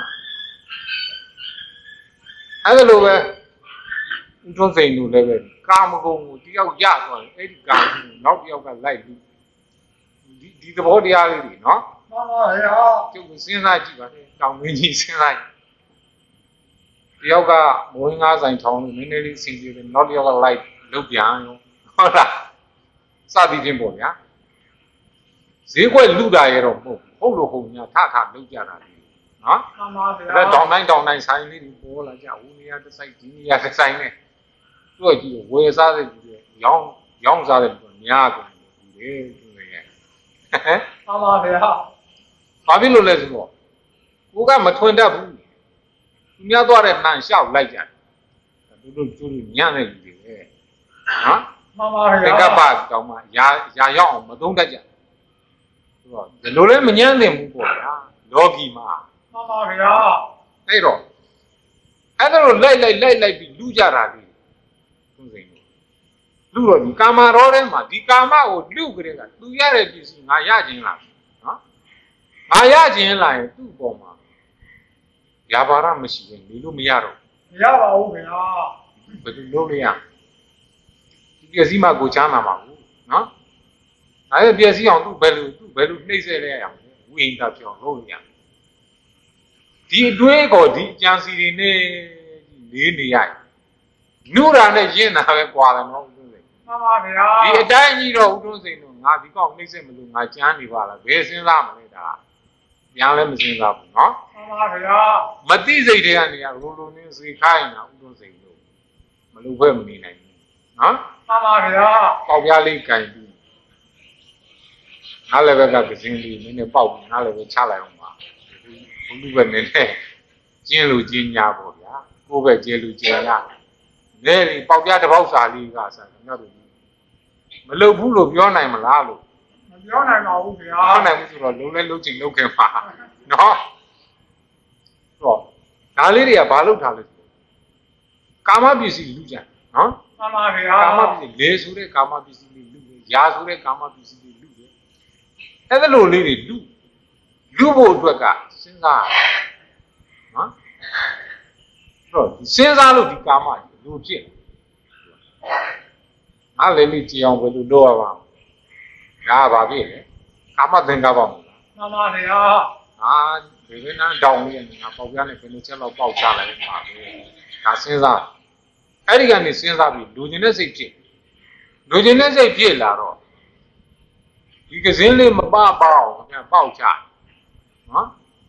အဲ့ဒါလိုပဲဦးထွန်းစိန်တို့လည်းပဲကာမဂုဏ်ကိုတယောက်ရသွားတယ်အဲ့ဒီကာမဂုဏ်ကိုနောက်တယောက်ကလိုက်လူဒီဒီသဘောတရားလေးတွေနော်မှန်ပါဗျာကျုပ်ကစဉ်းစားကြည့်ပါနဲ့တောင်မင်းကြီးစဉ်းစားကြည့်တယောက်ကမဝင်းကားဆိုင်ထောင်လို့နည်းနည်းလေးဆင်ပြေတယ်နောက်တယောက်ကလိုက်လုတ်ပြန်ရောဟုတ်လားစသည်ဖြင့်ပေါ့ဗျာဈေးကွက်လူတာရတော့မဟုတ်ဟုတ်လို့ဟုတ်ညာထထလုတ်ကြတာလေနော်မှန်ပါဗျာအဲ့တောင်တိုင်းတောင်တိုင်းဆိုင်လေးတွေပေါ်လာကြဦးနေရတစ်ဆိုင်ဒီနေရာတစ်ဆိုင်နဲ့သူ့ကြည့်ဝယ်စားတဲ့လူတွေရောင်းရောင်းစားတဲ့လူတွေများတယ်ဒီလေသူတွေရဲ့မှန်ပါဗျာဘာဖြစ်လို့လဲဆိုတော့ကိုကမထွင်တတ်ဘူးသူများသွားတဲ့နှန်လျှောက်လိုက်ကြတယ်သူတို့သူတို့ညံ့တဲ့လူတွေပဲနော်မှန်ပါဗျာသင်္ကပ္ပတောင်မှရာရာရောက်အောင်မသုံးတတ်ကြဆိုတော့ဒီလိုလဲမညံ့သင့်ဘူးပေါ့ဗျာလောကီမှာမှန်ပါဗျာအဲ့တော့အဲ့ဒါလိုလိုက်လိုက်လိုက်လိုက်ပြီးလူကြတာလေသူစိန်လူတော့ဒီကာမရောထဲမှာဒီကာမကိုလူကြတဲ့ကသူရတဲ့ပစ္စည်းငါရခြင်းလားနော်ငါရခြင်းလားရင်သူ့ပေါ်မှာဗျာပါရမရှိရင်နေလို့မရတော့မရပါဘူးခင်ဗျာဘယ်လိုလုပ်လဲရဒီပစ္စည်းမှကိုချမ်းသာမှာဘူးနော်ဒါရဲ့ပစ္စည်းအောင်သူ့ဘယ်လိုသူ့ဘယ်လိုနှိမ့်ဆက်လဲရအောင်ဝိညာဉ်ပြောင်းလုပ်ရဒီအတွင်းကိုဒီအကြံစီတွေနဲ့နေနေရနုရာနဲ့ရင့်တာပဲကွာတယ်နော်ဦးသွန်းစိန်မှန်ပါဗျာဒီအတိုင်းကြီးတော့ဦးသွန်းစိန်တို့ငါဒီကောင်နှိမ့်ဆက်မလို့ငါကြမ်းနေပါလားဘယ်စဉ်းစားမလဲဒါပြန်လည်းမစဉ်းစားဘူးနော်မှန်ပါဗျာမတိစိတ်တွေကနေရလိုလိုနဲ့စေခိုင်းတာဦးသွန်းစိန်တို့မလို့ဘဲမနေနိုင်ဘူးနော်မှန်ပါဗျာပေါက်ပြားလေးကင်ပြီးငါလည်းပဲကကစင်းလေးနည်းနည်းပေါက်ပြီးငါလည်းပဲချလိုက်အောင်ပါဘုလူပဲနည်းနည်းကျင်းလို့ကျင်းညာပေါ့ဗျာကိုယ့်ပဲကျဲလူကျဲရနဲလေပေါက်ပြားတစ်ပေါက်စာလေးကဆန်မြတ်တို့မလုတ်ဘူးလို့ပြောနိုင်မလားလို့မပြောနိုင်ပါဘူးခင်ဗျာပြောနိုင်ဘူးဆိုတော့လုံးလဲလုံးချင်လုံးခင်ပါနော်တော့ဒါလေးတွေကဘာလုပ်ထားလဲကာမပစ္စည်းလူကြနော်မှန်ပါဗျာကာမပစ္စည်းလေဆိုတဲ့ကာမပစ္စည်းတွေလူတယ်ရာဆိုတဲ့ကာမပစ္စည်းတွေလူတယ်အဲ့ဒါလိုလေးတွေလူလူဖို့အတွက်ကစဉ်းစားနော်တော့စဉ်းစားလို့ဒီကာမကြီးလူဖြစ်ငါလည်းလေးကြည်အောင်ဘယ်လိုလုပ်ရပါ့ငါဘာဖြစ်လဲကာမသင်္ကပ္ပမဟုတ်လားမှန်ပါဗျာအာဒီလိုနာတောင်းနေငါပေါက်ပြားနဲ့ဘယ်လိုချက်တော့ပေါက်ချလိုက်မှာပဲဒါစဉ်းစားအဲ့ဒီကနေစဉ်းစားပြီးလူကျင်တဲ့စိတ်ဖြစ်လူကျင်တဲ့စိတ်ဖြစ်လာတော့ဒီကစင်းလေးမပပေါအောင်ခင်ဗျပေါက်ချနော်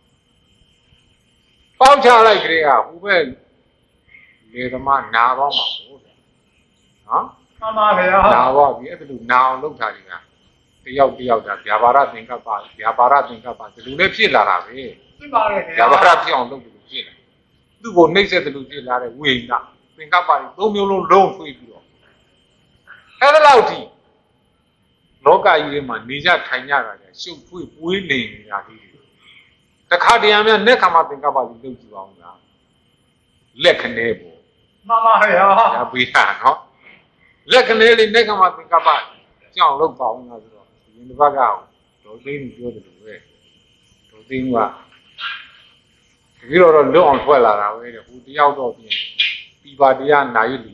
ပေါက်ချလိုက်ကြတဲ့ကဟိုဘက်လေသမားနာတော့မှာပေါ့ဗျာနော်မှန်ပါဗျာနာတော့ပြီအဲ့ဒါလိုနာအောင်လုပ်တာတွေကတယောက်တယောက်ဒါဗျာပါရသင်္ကပ္ပဗျာပါရသင်္ကပ္ပဒီလိုလည်းဖြစ်လာတာပဲဖြစ်ပါလေခင်ဗျာဗျာပါရဖြစ်အောင်လုပ်လို့ဖြစ်လာသူ့ကိုနှိမ့်ဆက်တယ်လို့ဖြစ်လာတဲ့ဝိညာဉ်သင်္ကပ္ပတွေသုံးမျိုးလုံးလုံးထွေးပြီးတော့အဲ့ဒါလောက်ထိလောကကြီးထဲမှာနေကြထိုင်ကြတာလေရှုပ်ထွေးပွေးနေနေတာဒီတခါတရံများနဲ့ခါမှသင်္ကပ္ပကြီးလုပ်ကြည့်ပါဦးလားလက်ခနဲပေါ့မှန်ပါဗျာဒါပေးတာနော်လက်ခနဲလေးနဲ့ခါမှသင်္ကပ္ပကြောင်းလုပ်ပါဦးလားဆိုတော့ဒီတစ်ပတ်ကဒေါ်သိန်းပြောတယ်လို့ပဲဒေါ်သိန်းကတကယ်တော့လွတ်အောင်ထွက်လာတာပဲတဲ့ဟိုတယောက်တော့ပြင်ပြပါတရားနာရီလီ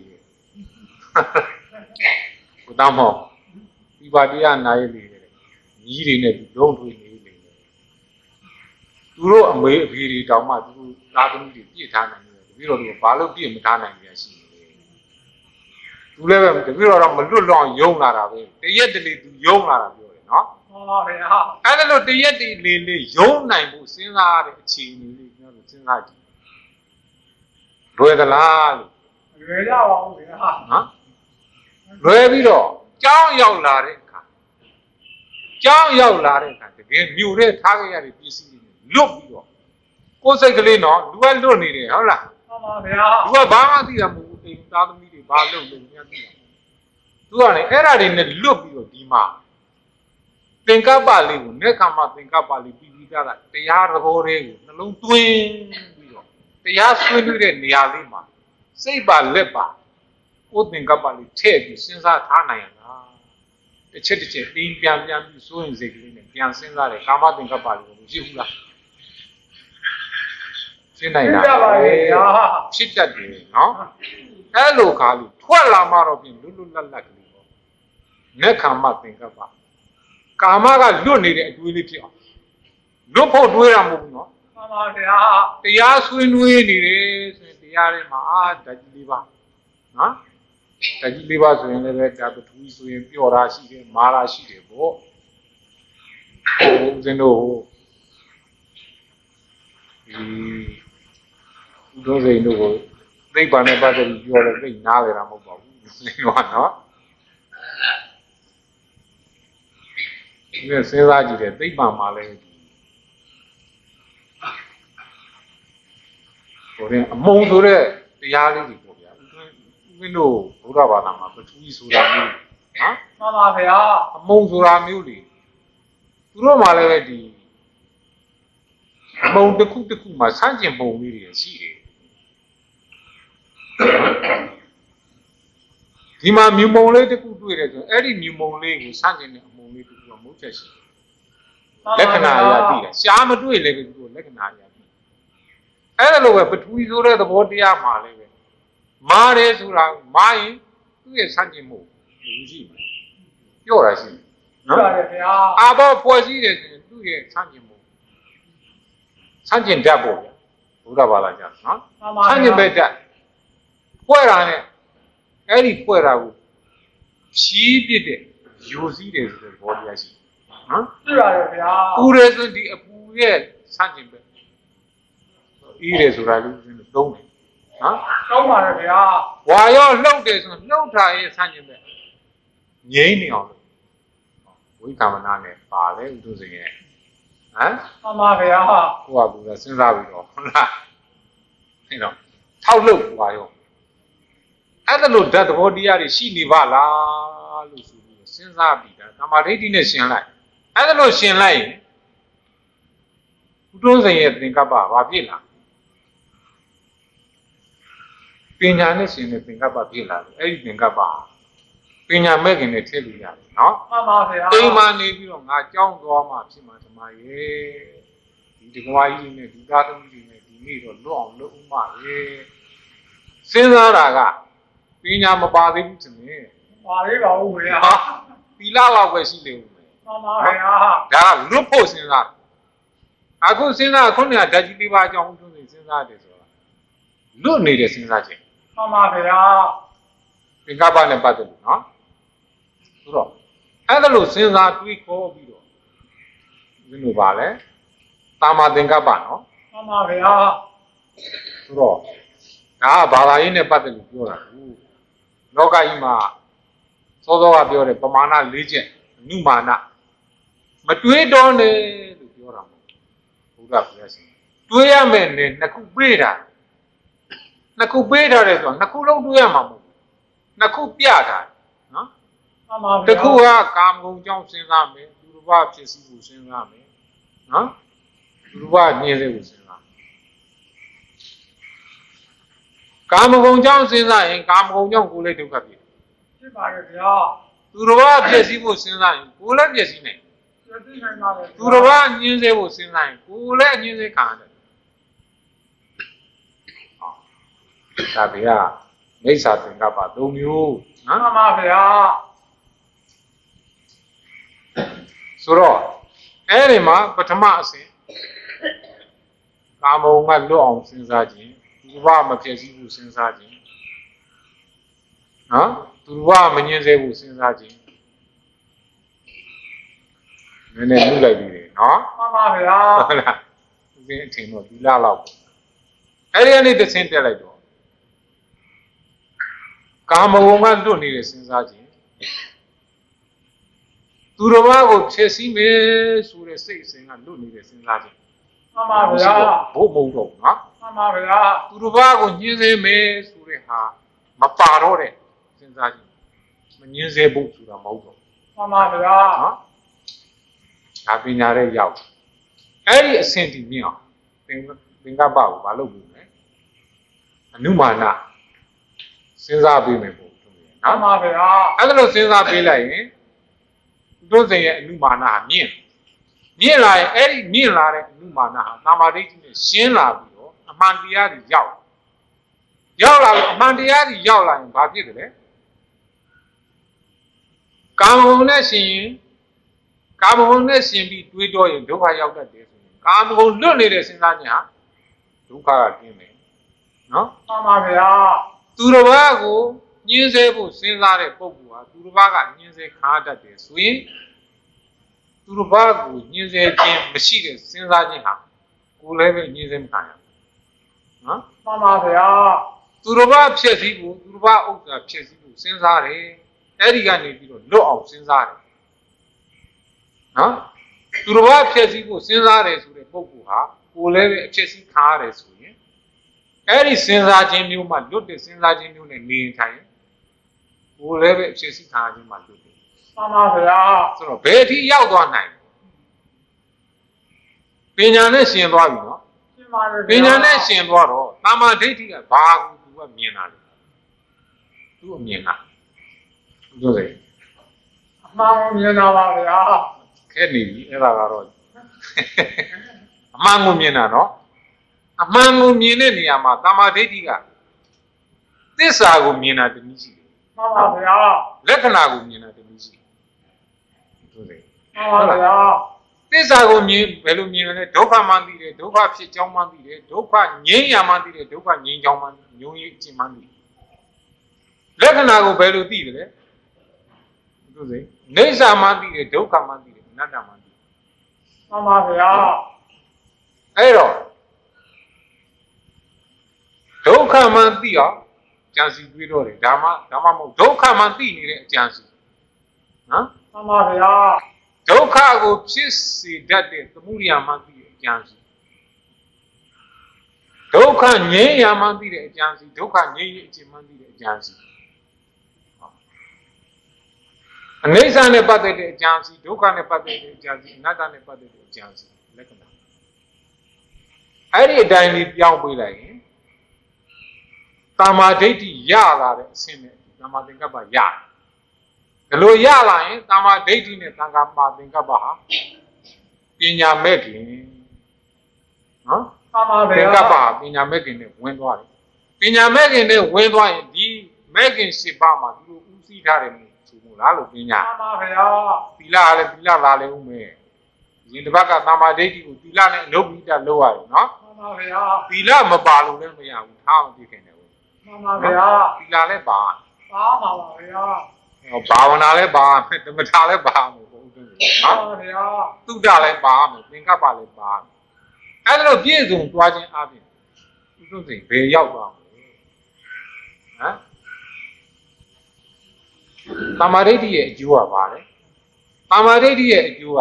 ဟိုတောင်းမောင်ပြပါတရားနာရီလီတဲ့ညီးတွေနဲ့လုံးထွေးနေနေတယ်သူတို့အမေအဖေတွေတောင်မှသူတို့သားသမီးတွေပြစ်ထားနိုင်တယ်တကယ်တော့သူဘာလို့ပြစ်မထားနိုင်ကြရှိလဲသူလည်းပဲတကယ်တော့မလွတ်လောင်ယုံလာတာပဲတရက်တလေသူယုံလာတာပြောတယ်နော်မှန်ပါဗျာအဲ့ဒါလို့တရက်တလေလေးယုံနိုင်ဖို့စဉ်းစားရတဲ့အခြေအနေလေးကျွန်တော်စဉ်းစားကြည့်လွယ်သလားလို့ရွေရပါဦးခင်ဗျာနော်လွယ်ပြီးတော့ကြောင်းရောက်လာတဲ့အခါကြောင်းရောက်လာတဲ့အခါတကယ်မြို့ထဲထားခဲ့ရတဲ့ပစ္စည်းတွေလွတ်ပြီးတော့ကိုယ်စိတ်ကလေးနော်လူကလွတ်နေတယ်ဟုတ်လားမှန်ပါဗျာလူကဘာမှသိတာမဟုတ်ဘူးအိမ်သားသမီးတွေဘာလုပ်လို့များသိတာသူကလည်းအဲ့ဒါတွေနဲ့လွတ်ပြီးတော့ဒီမှာသင်္ကပ္ပလေးကိုနဲ့ခါမှသင်္ကပ္ပလေးပြီးပြီးသားတရားသဘောတွေကိုနှလုံးသွင်းပြီးတော့တရားဆွေးနွေးတဲ့နေရာလေးမှာစိတ်ပါလက်ပါကိုယ်သင်္ကပ္ပလေးထည့်ပြီးစဉ်းစားထားနိုင်ရလားတစ်ချက်တစ်ချက်တင်းပြန်ပြန်ပြီးစိုးရင်စိတ်ကလေးနဲ့ပြန်စဉ်းစားတယ်ကာမသင်္ကပ္ပလေးကိုမရှိဘူးလားရှင်းနိုင်တာဖြစ်တတ်တယ်နော်အဲ့လိုခါလို့ထွက်လာမှတော့ပြင်လွတ်လွတ်လပ်လပ်ကလေးပေါ့နဲ့ခါမှသင်္ကပ္ပကာမကလွတ်နေတဲ့အတွေးလေးဖြစ်အောင်လွတ်ဖို့တွေးတာမဟုတ်ဘူးနော်မှန်ပါဗျာတရားဆွေးနွေးနေတယ်ဆိုရင်တရားထဲမှာအာဓာတ်ကြီးလေးပါနော်ဓာတ်ကြီးလေးပါဆိုရင်လည်းဒါပထဝီဆိုရင်ပျော်တာရှိတယ်မာတာရှိတယ်ပေါ့ဟိုဦးဇင်းတို့ဒီဦးတို့စိန်တို့ကိုသိပ္ပံနဲ့ပတ်သက်ပြီးပြောတယ်သိနားကြတာမဟုတ်ပါဘူးလင်းတော့နော်ဒီစဉ်းစားကြည့်တယ်သိပ္ပံမှာလည်းဟိုရင်အမုံဆိုတဲ့တရားလေးတွေပေါ့ဗျာဦးဇင်းတို့ဘုရားဘာသာမှာပထဝီဆိုတာမျိုးနော်မှန်ပါဗျာအမုံဆိုတာမျိုးလေသူတို့မှလည်းပဲဒီအမုံတစ်ခုတစ်ခုမှာဆန့်ကျင်ပုံလေးတွေရှိတယ်ဒီမှာမြူမုံလေးတစ်ခုတွေ့တယ်ဆိုအဲ့ဒီမြူမုံလေးကိုဆန့်ကျင်တဲ့အမုံလေးတစ်ခုကမဟုတ်ချက်ရှိလက္ခဏာအရာသိတယ်ရှားမတွေ့လည်းသူတို့လက္ခဏာအရာသိအဲ့ဒါလိုပဲပထဝီဆိုတဲ့သဘောတရားမှာလည်းပဲမားတယ်ဆိုတာမားရင်သူ့ရဲ့ဆန့်ကျင်မှုလူရှိမယ်ပြောတာရှိနော်ဟုတ်ပါတယ်ဗျာအာဘောဖွဲ့စည်းတယ်ဆိုရင်သူ့ရဲ့ဆန့်ကျင်မှုဆန့်ကျင်တတ်ဖို့ဗျာဘုရားဘာသာကျနော်ဆန့်ကျင်ပဲတတ်ဖွဲ့တာနဲ့အဲ့ဒီဖွဲ့တာကိုဖြီးပြစ်တဲ့ယူစည်းတယ်ဆိုတဲ့ဘောတရားရှိနော်သိပါတယ်ဗျာပူတယ်ဆိုဒီအပူရဲ့ဆန့်ကျင်ပဲအေးတယ်ဆိုတာလို့သုံးတယ်နော်သုံးပါတယ်ဗျာဝါရောလှုပ်တယ်ဆိုလှုပ်တာရဲ့ဆန့်ကျင်ပဲငြိမ့်နေအောင်လို့ဝိကာမနာနဲ့ပါလေဥဒ္ဒစိန်ရဲ့ဟမ်မှန်ပါဗျာကိုကကူကစဉ်းစားပြီးတော့ဟုတ်လားအဲ့တော့ထောက်လို့ဝါရောအဲ့ဒါလို့ဓာတ်သဘောတရားတွေရှိနေပါလားလို့ဆိုပြီးစဉ်းစားပြီးတာသမာဓိဋ္ဌိနဲ့ရှင်းလိုက်အဲ့ဒါလို့ရှင်းလိုက်ရင်ဥဒ္ဒစိန်ရဲ့သင်္ကပ္ပဘာဖြစ်လာပညာနဲ့ရှင်းတဲ့သင်္ကပ္ပဖြစ်လာတယ်အဲ့ဒီသင်္ကပ္ပပညာမဲ့ခင်နဲ့ထည့်လို့ရတယ်နော်မှန်ပါဗျာအိမ်မှာနေပြီးတော့ငါကြောင်းသွားမှဖြစ်မှာဓမ္မရဲ့ဒီဒီကွာကြီးနဲ့ဒီသားသမီးတွေနဲ့ဒီနေ့တော့လွတ်အောင်လုပ်ဥမရဲ့စဉ်းစားတာကပညာမပါသေးဘူးတင်နေပါသေးပါဦးဗျာသီလလောက်ပဲရှိနေဦးမယ်မှန်ပါဗျာဒါကလွတ်ဖို့စဉ်းစားအခုစဉ်းစားခုနကဓာတ်ကြီးလေးပါအကြောင်းဥထုံးစဉ်းစားတယ်ဆိုတာလွတ်နေတဲ့စဉ်းစားခြင်းမှန်ပါဗျာသင်္ကပ္ပနဲ့ပတ်သက်လို့နော်ဆိုတော့အဲ့ဒါလို့စဉ်းစားတွေးခေါ်ပြီးတော့ဒီလိုပါလဲတာမာသင်္ကပ္ပနော်မှန်ပါဗျာဆိုတော့ဒါကဘာသာရေးနဲ့ပတ်သက်လို့ပြောတာဘူးလောကကြီးမှာစောစောကပြောတယ်ပမာဏ၄ချက်အနုမာနမတွေးတော့နဲ့လို့ပြောတာမဟုတ်ဘုရားဘုရားရှင်တွေးရမယ်နဲ့နှစ်ခုပေးတာနှစ်ခုပေးထားတယ်ဆိုတော့နှစ်ခုလုံးတွေးရမှာမဟုတ်ဘူးနှစ်ခုပြထားနော်မှန်ပါဗျာတစ်ခုကကာမဂုဏ်ကြောင့်စဉ်းစားမယ်သူတစ်ပါးဖြစ်စီကိုစဉ်းစားမယ်နော်သူတစ်ပါးညှင်းစေကိုစဉ်းစားကာမဂုဏ်ကြောင့်စဉ်းစားရင်ကာမဂုဏ်ကြောင့်ကိုယ်လည်းဒုက္ခဖြစ်ဖြစ်ပါရဲ့ဗျာသူတစ်ပါးဖြစ်စီဖို့စဉ်းစားရင်ကိုယ်လည်းဖြစ်စီနိုင်ဖြစ်စီနိုင်ပါလေသူတစ်ပါးညှင်းစေဖို့စဉ်းစားရင်ကိုယ်လည်းညှင်းစေခံရတယ်ဒါဗျာမိစ္ဆာသင်္ကပ္ပသုံးမျိုးနော်မှန်ပါဗျာဆိုတော့အဲ့ဒီမှာပထမအဆင့်ကာမဂုဏ်ကလွတ်အောင်စဉ်းစားခြင်းသူဘမဖြစ်စည်းဘူးစဉ်းစားခြင်းနော်သူဘမငြင်းစေဘူးစဉ်းစားခြင်းနည်းနည်းလူလိုက်ပြီးတယ်နော်မှန်ပါဗျာဟုတ်လားဒီအထင်တော့ဒီလားလောက်အဲ့ဒီကနေတစ်ဆင့်တက်လိုက်တော့ကာမဂုဏ်ကလွတ်နေတဲ့စဉ်းစားခြင်းသူတော်ဘာကိုဖြည့်ဆည်းမယ်ဆိုတဲ့စိတ်အစဉ်ကလွတ်နေတဲ့စဉ်းစားခြင်းမှန်ပါဗျာဘို့မဟုတ်တော့နော်မှန်ပါဗျာသူတော်ဘာကိုညှင်းဆဲမယ်ဆိုတဲ့ဟာမပါတော့တဲ့စဉ်းစားခြင်းမညှင်းဆဲဖို့ဆိုတာမဟုတ်တော့မှန်ပါဗျာနော်ဒါပညာရဲ့ရောက်အဲ့ဒီအစဉ်တည်မြင့်အောင်သင်သင်္ကပ္ပကိုမလုပ်ဘူးလေအနုမာနစဉ်းစားပေးမယ်ပေါ့နော်မှန်ပါဗျာအဲ့ဒါလို့စဉ်းစားပေးလိုက်ရင်တို့စိတ်ရဲ့အနုမာနဟာမြင့်မြင့်လာရင်အဲ့ဒီမြင့်လာတဲ့အနုမာနဟာသမာဓိနဲ့ရှင်းလာပြီးတော့အမှန်တရားကြီးရောက်ရောက်လာလို့အမှန်တရားကြီးရောက်လာရင်ဘာဖြစ်တယ်လဲကာမဂုဏ်နဲ့ရှင်ရင်ကာမဂုဏ်နဲ့ရှင်ပြီးတွေးတော့ရင်ဒုက္ခရောက်တတ်တယ်ဆိုရင်ကာမဂုဏ်လွတ်နေတဲ့စဉ်းစားခြင်းဟာဒုက္ခကကျင်းတယ်နော်မှန်ပါဗျာသူတစ်ပါးကိုညှင်းဆဲဖို့စဉ်းစားတဲ့ပုဂ္ဂိုလ်ဟာသူတစ်ပါးကညှင်းဆဲခါတတ်တယ်ဆိုရင်သူတစ်ပါးကိုညှင်းဆဲခြင်းမရှိတဲ့စဉ်းစားခြင်းဟာကိုယ်လည်းပဲညှင်းဆဲမခံရဘူးနော်မှန်ပါဗျာသူတစ်ပါးဖြစ်စည်းဖို့သူတစ်ပါးဥစ္စာဖြစ်စည်းဖို့စဉ်းစားတယ်အဲ့ဒီကနေပြီးတော့လွတ်အောင်စဉ်းစားတယ်နော်သူတစ်ပါးဖြစ်စည်းဖို့စဉ်းစားတယ်ဆိုတဲ့ပုဂ္ဂိုလ်ဟာကိုယ်လည်းပဲအဖြစ်စည်းခါရတယ်ဆိုရင်အဲ့ဒီစဉ်းစားခြင်းမျိုးမှလွတ်တဲ့စဉ်းစားခြင်းမျိုးနဲ့နေထိုင်ကိုယ်လည်းပဲအဖြစ်စည်းခါခြင်းမှလွတ်တယ်မှန်ပါဗျာဆိုတော့ဘယ်အထိရောက်သွားနိုင်ပညာနဲ့ရှင်သွားပြီနော်ရှင်ပါတယ်ပညာနဲ့ရှင်သွားတော့တမာဒိဋ္ဌိကဘာကိုသူကမြင်တာလဲသူ့အမြင်ကတို့လေအမှန်ကိုမြင်တာပါဗျာခဲနေပြီအဲ့ဒါကတော့အမှန်ကိုမြင်တာနော်အမှန်ကိုမြင်တဲ့နေရာမှာတမာဒိဋ္ဌိကသစ္စာကိုမြင်တာတနည်းရှိတယ်မှန်ပါဗျာလက္ခဏာကိုမြင်တာတနည်းရှိတယ်တို့လေမှန်ပါဗျာသစ္စာကိုမြင်ဘယ်လိုမြင်လဲဒုက္ခမှသိတယ်ဒုက္ခဖြစ်ကြောင်းမှသိတယ်ဒုက္ခငြိမ်းရာမှသိတယ်ဒုက္ခငြိမ်းကြောင်းမှညုံရည်အချင်းမှသိတယ်လက္ခဏာကိုဘယ်လိုသိတယ်လဲတို့စေနေစာမှသိတယ်ဒုက္ခမှသိတယ်အနတ္တမှသိတယ်မှန်ပါဗျာအဲ့တော့ဒုက္ခမှသိအောင်ကြံစီတွေးတော့တယ်ဒါမှဒါမှမဟုတ်ဒုက္ခမှသိနေတဲ့အကြံစီနော်မှန်ပါဗျာဒုက္ခကိုဖြစ်စေတတ်တဲ့သမုဒယမှသိတဲ့အကြံစီဒုက္ခငြိမ်းရာမှသိတဲ့အကြံစီဒုက္ခငြိမ်းရေးအခြင်းမှသိတဲ့အကြံစီအနိစ္စနဲ့ပတ်သက်တဲ့အကြံစီဒုက္ခနဲ့ပတ်သက်တဲ့အကြံစီအနတ္တနဲ့ပတ်သက်တဲ့အကြံစီလက္ခဏာအဲ့ဒီအတိုင်းလေးပြောင်းပေးလိုက်ရင်တမာဒိဋ္ဌိရလာတဲ့အဆင့်နဲ့တမာသင်္ကပ္ပရတယ်ဒီလိုရလာရင်တမာဒိဋ္ဌိနဲ့သံဃာမာသင်္ကပ္ပဟာပညာမဲ့ခင်နော်တမာသင်္ကပ္ပပညာမဲ့ခင်နဲ့ဝင်သွားတယ်ပညာမဲ့ခင်နဲ့ဝင်သွားရင်ဒီမဲ့ခင်ရှစ်ပါးမှာသူတို့ဥသိထားတယ်ဆိုမို့လားလို့ပညာတမာဗျာသီလလည်းသီလလာလည်းဦးမယ်ရင်တစ်ပတ်ကတမာဒိဋ္ဌိကိုသီလနဲ့အလုပ်ပြီးတာလုပ်ရတယ်နော်တမာဗျာသီလမပါလို့လည်းမရဘူးထားမသိခင်တယ်မှန်ပါဗျာသီလလည်းပါပါပါပါဗျာဘာဝနာလည်းပါမယ်ဓမ္မထာလည်းပါမယ်ဘုရားနော်မှန်ပါဗျာသုဒ္ဓလည်းပါမယ်သင်္ကပ္ပလည်းပါမယ်အဲ့ဒါလို့ပြည့်စုံသွားခြင်းအပြင်သူတို့စိတ်ဘယ်ရောက်သွားမလဲဟမ်တမာဒိဋ္ဌိရဲ့အကျိုးကဘာလဲတမာဒိဋ္ဌိရဲ့အကျိုးက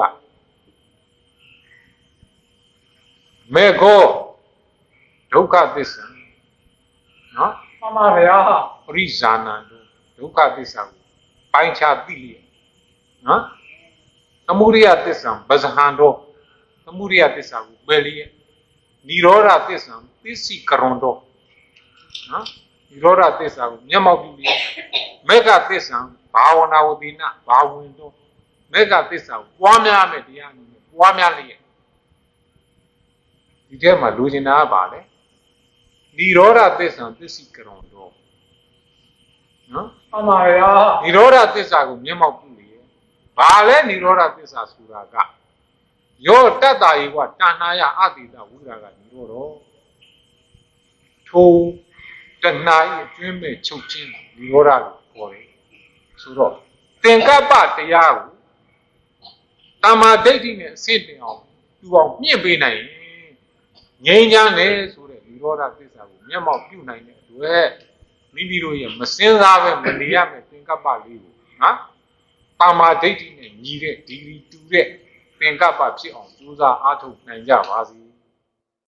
မေကောဒုက္ခသစ္စာနော်မှန်ပါဗျာပရိဇာနံဒုက္ခသစ္စာကိုပိုင်းခြားသိလျက်နော်သမုဒိယသစ္စာဗဇဟံတော့သမုဒိယသစ္စာကိုပယ်လျက်និရောဓသစ္စာသစ္စိကရွန်တော့နော်និရောဓသစ္စာကိုမျက်မှောက်ပြုလျက်မေဃသစ္စာဘာဝနာဝတိနဘာဝင်တော့မေဃသစ္စာကိုပွားများမယ်တရားအနေနဲ့ပွားများလျက်ဒီထဲမှာလူကျင်တာကပါလေនិရောဓသစ္စာသစ္စိကရွန်တော့နော်မှန်ပါဗျာនិရောဓသစ္စာကိုမျက်မှောက်ပြုလျက်ဘာလဲនិရောဓသစ္စာဆိုတာကယောတတ္တယေဝတဏှာယအတိတဝိရာဂនិရောဓထိုတဏှာ၏အတွင်းမဲ့ချုပ်ခြင်းនិရောဓကိုခေါ်တယ်ဆိုတော့သင်္ကပ္ပတရားကိုတမာဒိဋ္ဌိနဲ့အစစ်တင်အောင်သူအောင်မြင့်ပေးနိုင်ရင်ငြိမ်းချမ်းတယ်ဆိုတဲ့និရောဓသစ္စာကိုမျက်မှောက်ပြုနိုင်တဲ့အတွက်မိမိတို့ရဲ့မစင်းစားပဲမနေရမယ်သင်္ကပ္ပလေးကိုနော်ပါမာဒိဋ္ဌိနဲ့ညီတဲ့ဒီဂရီတူတဲ့သင်္ကပ္ပဖြစ်အောင်ကြိုးစားအားထုတ်နိုင်ကြပါစေ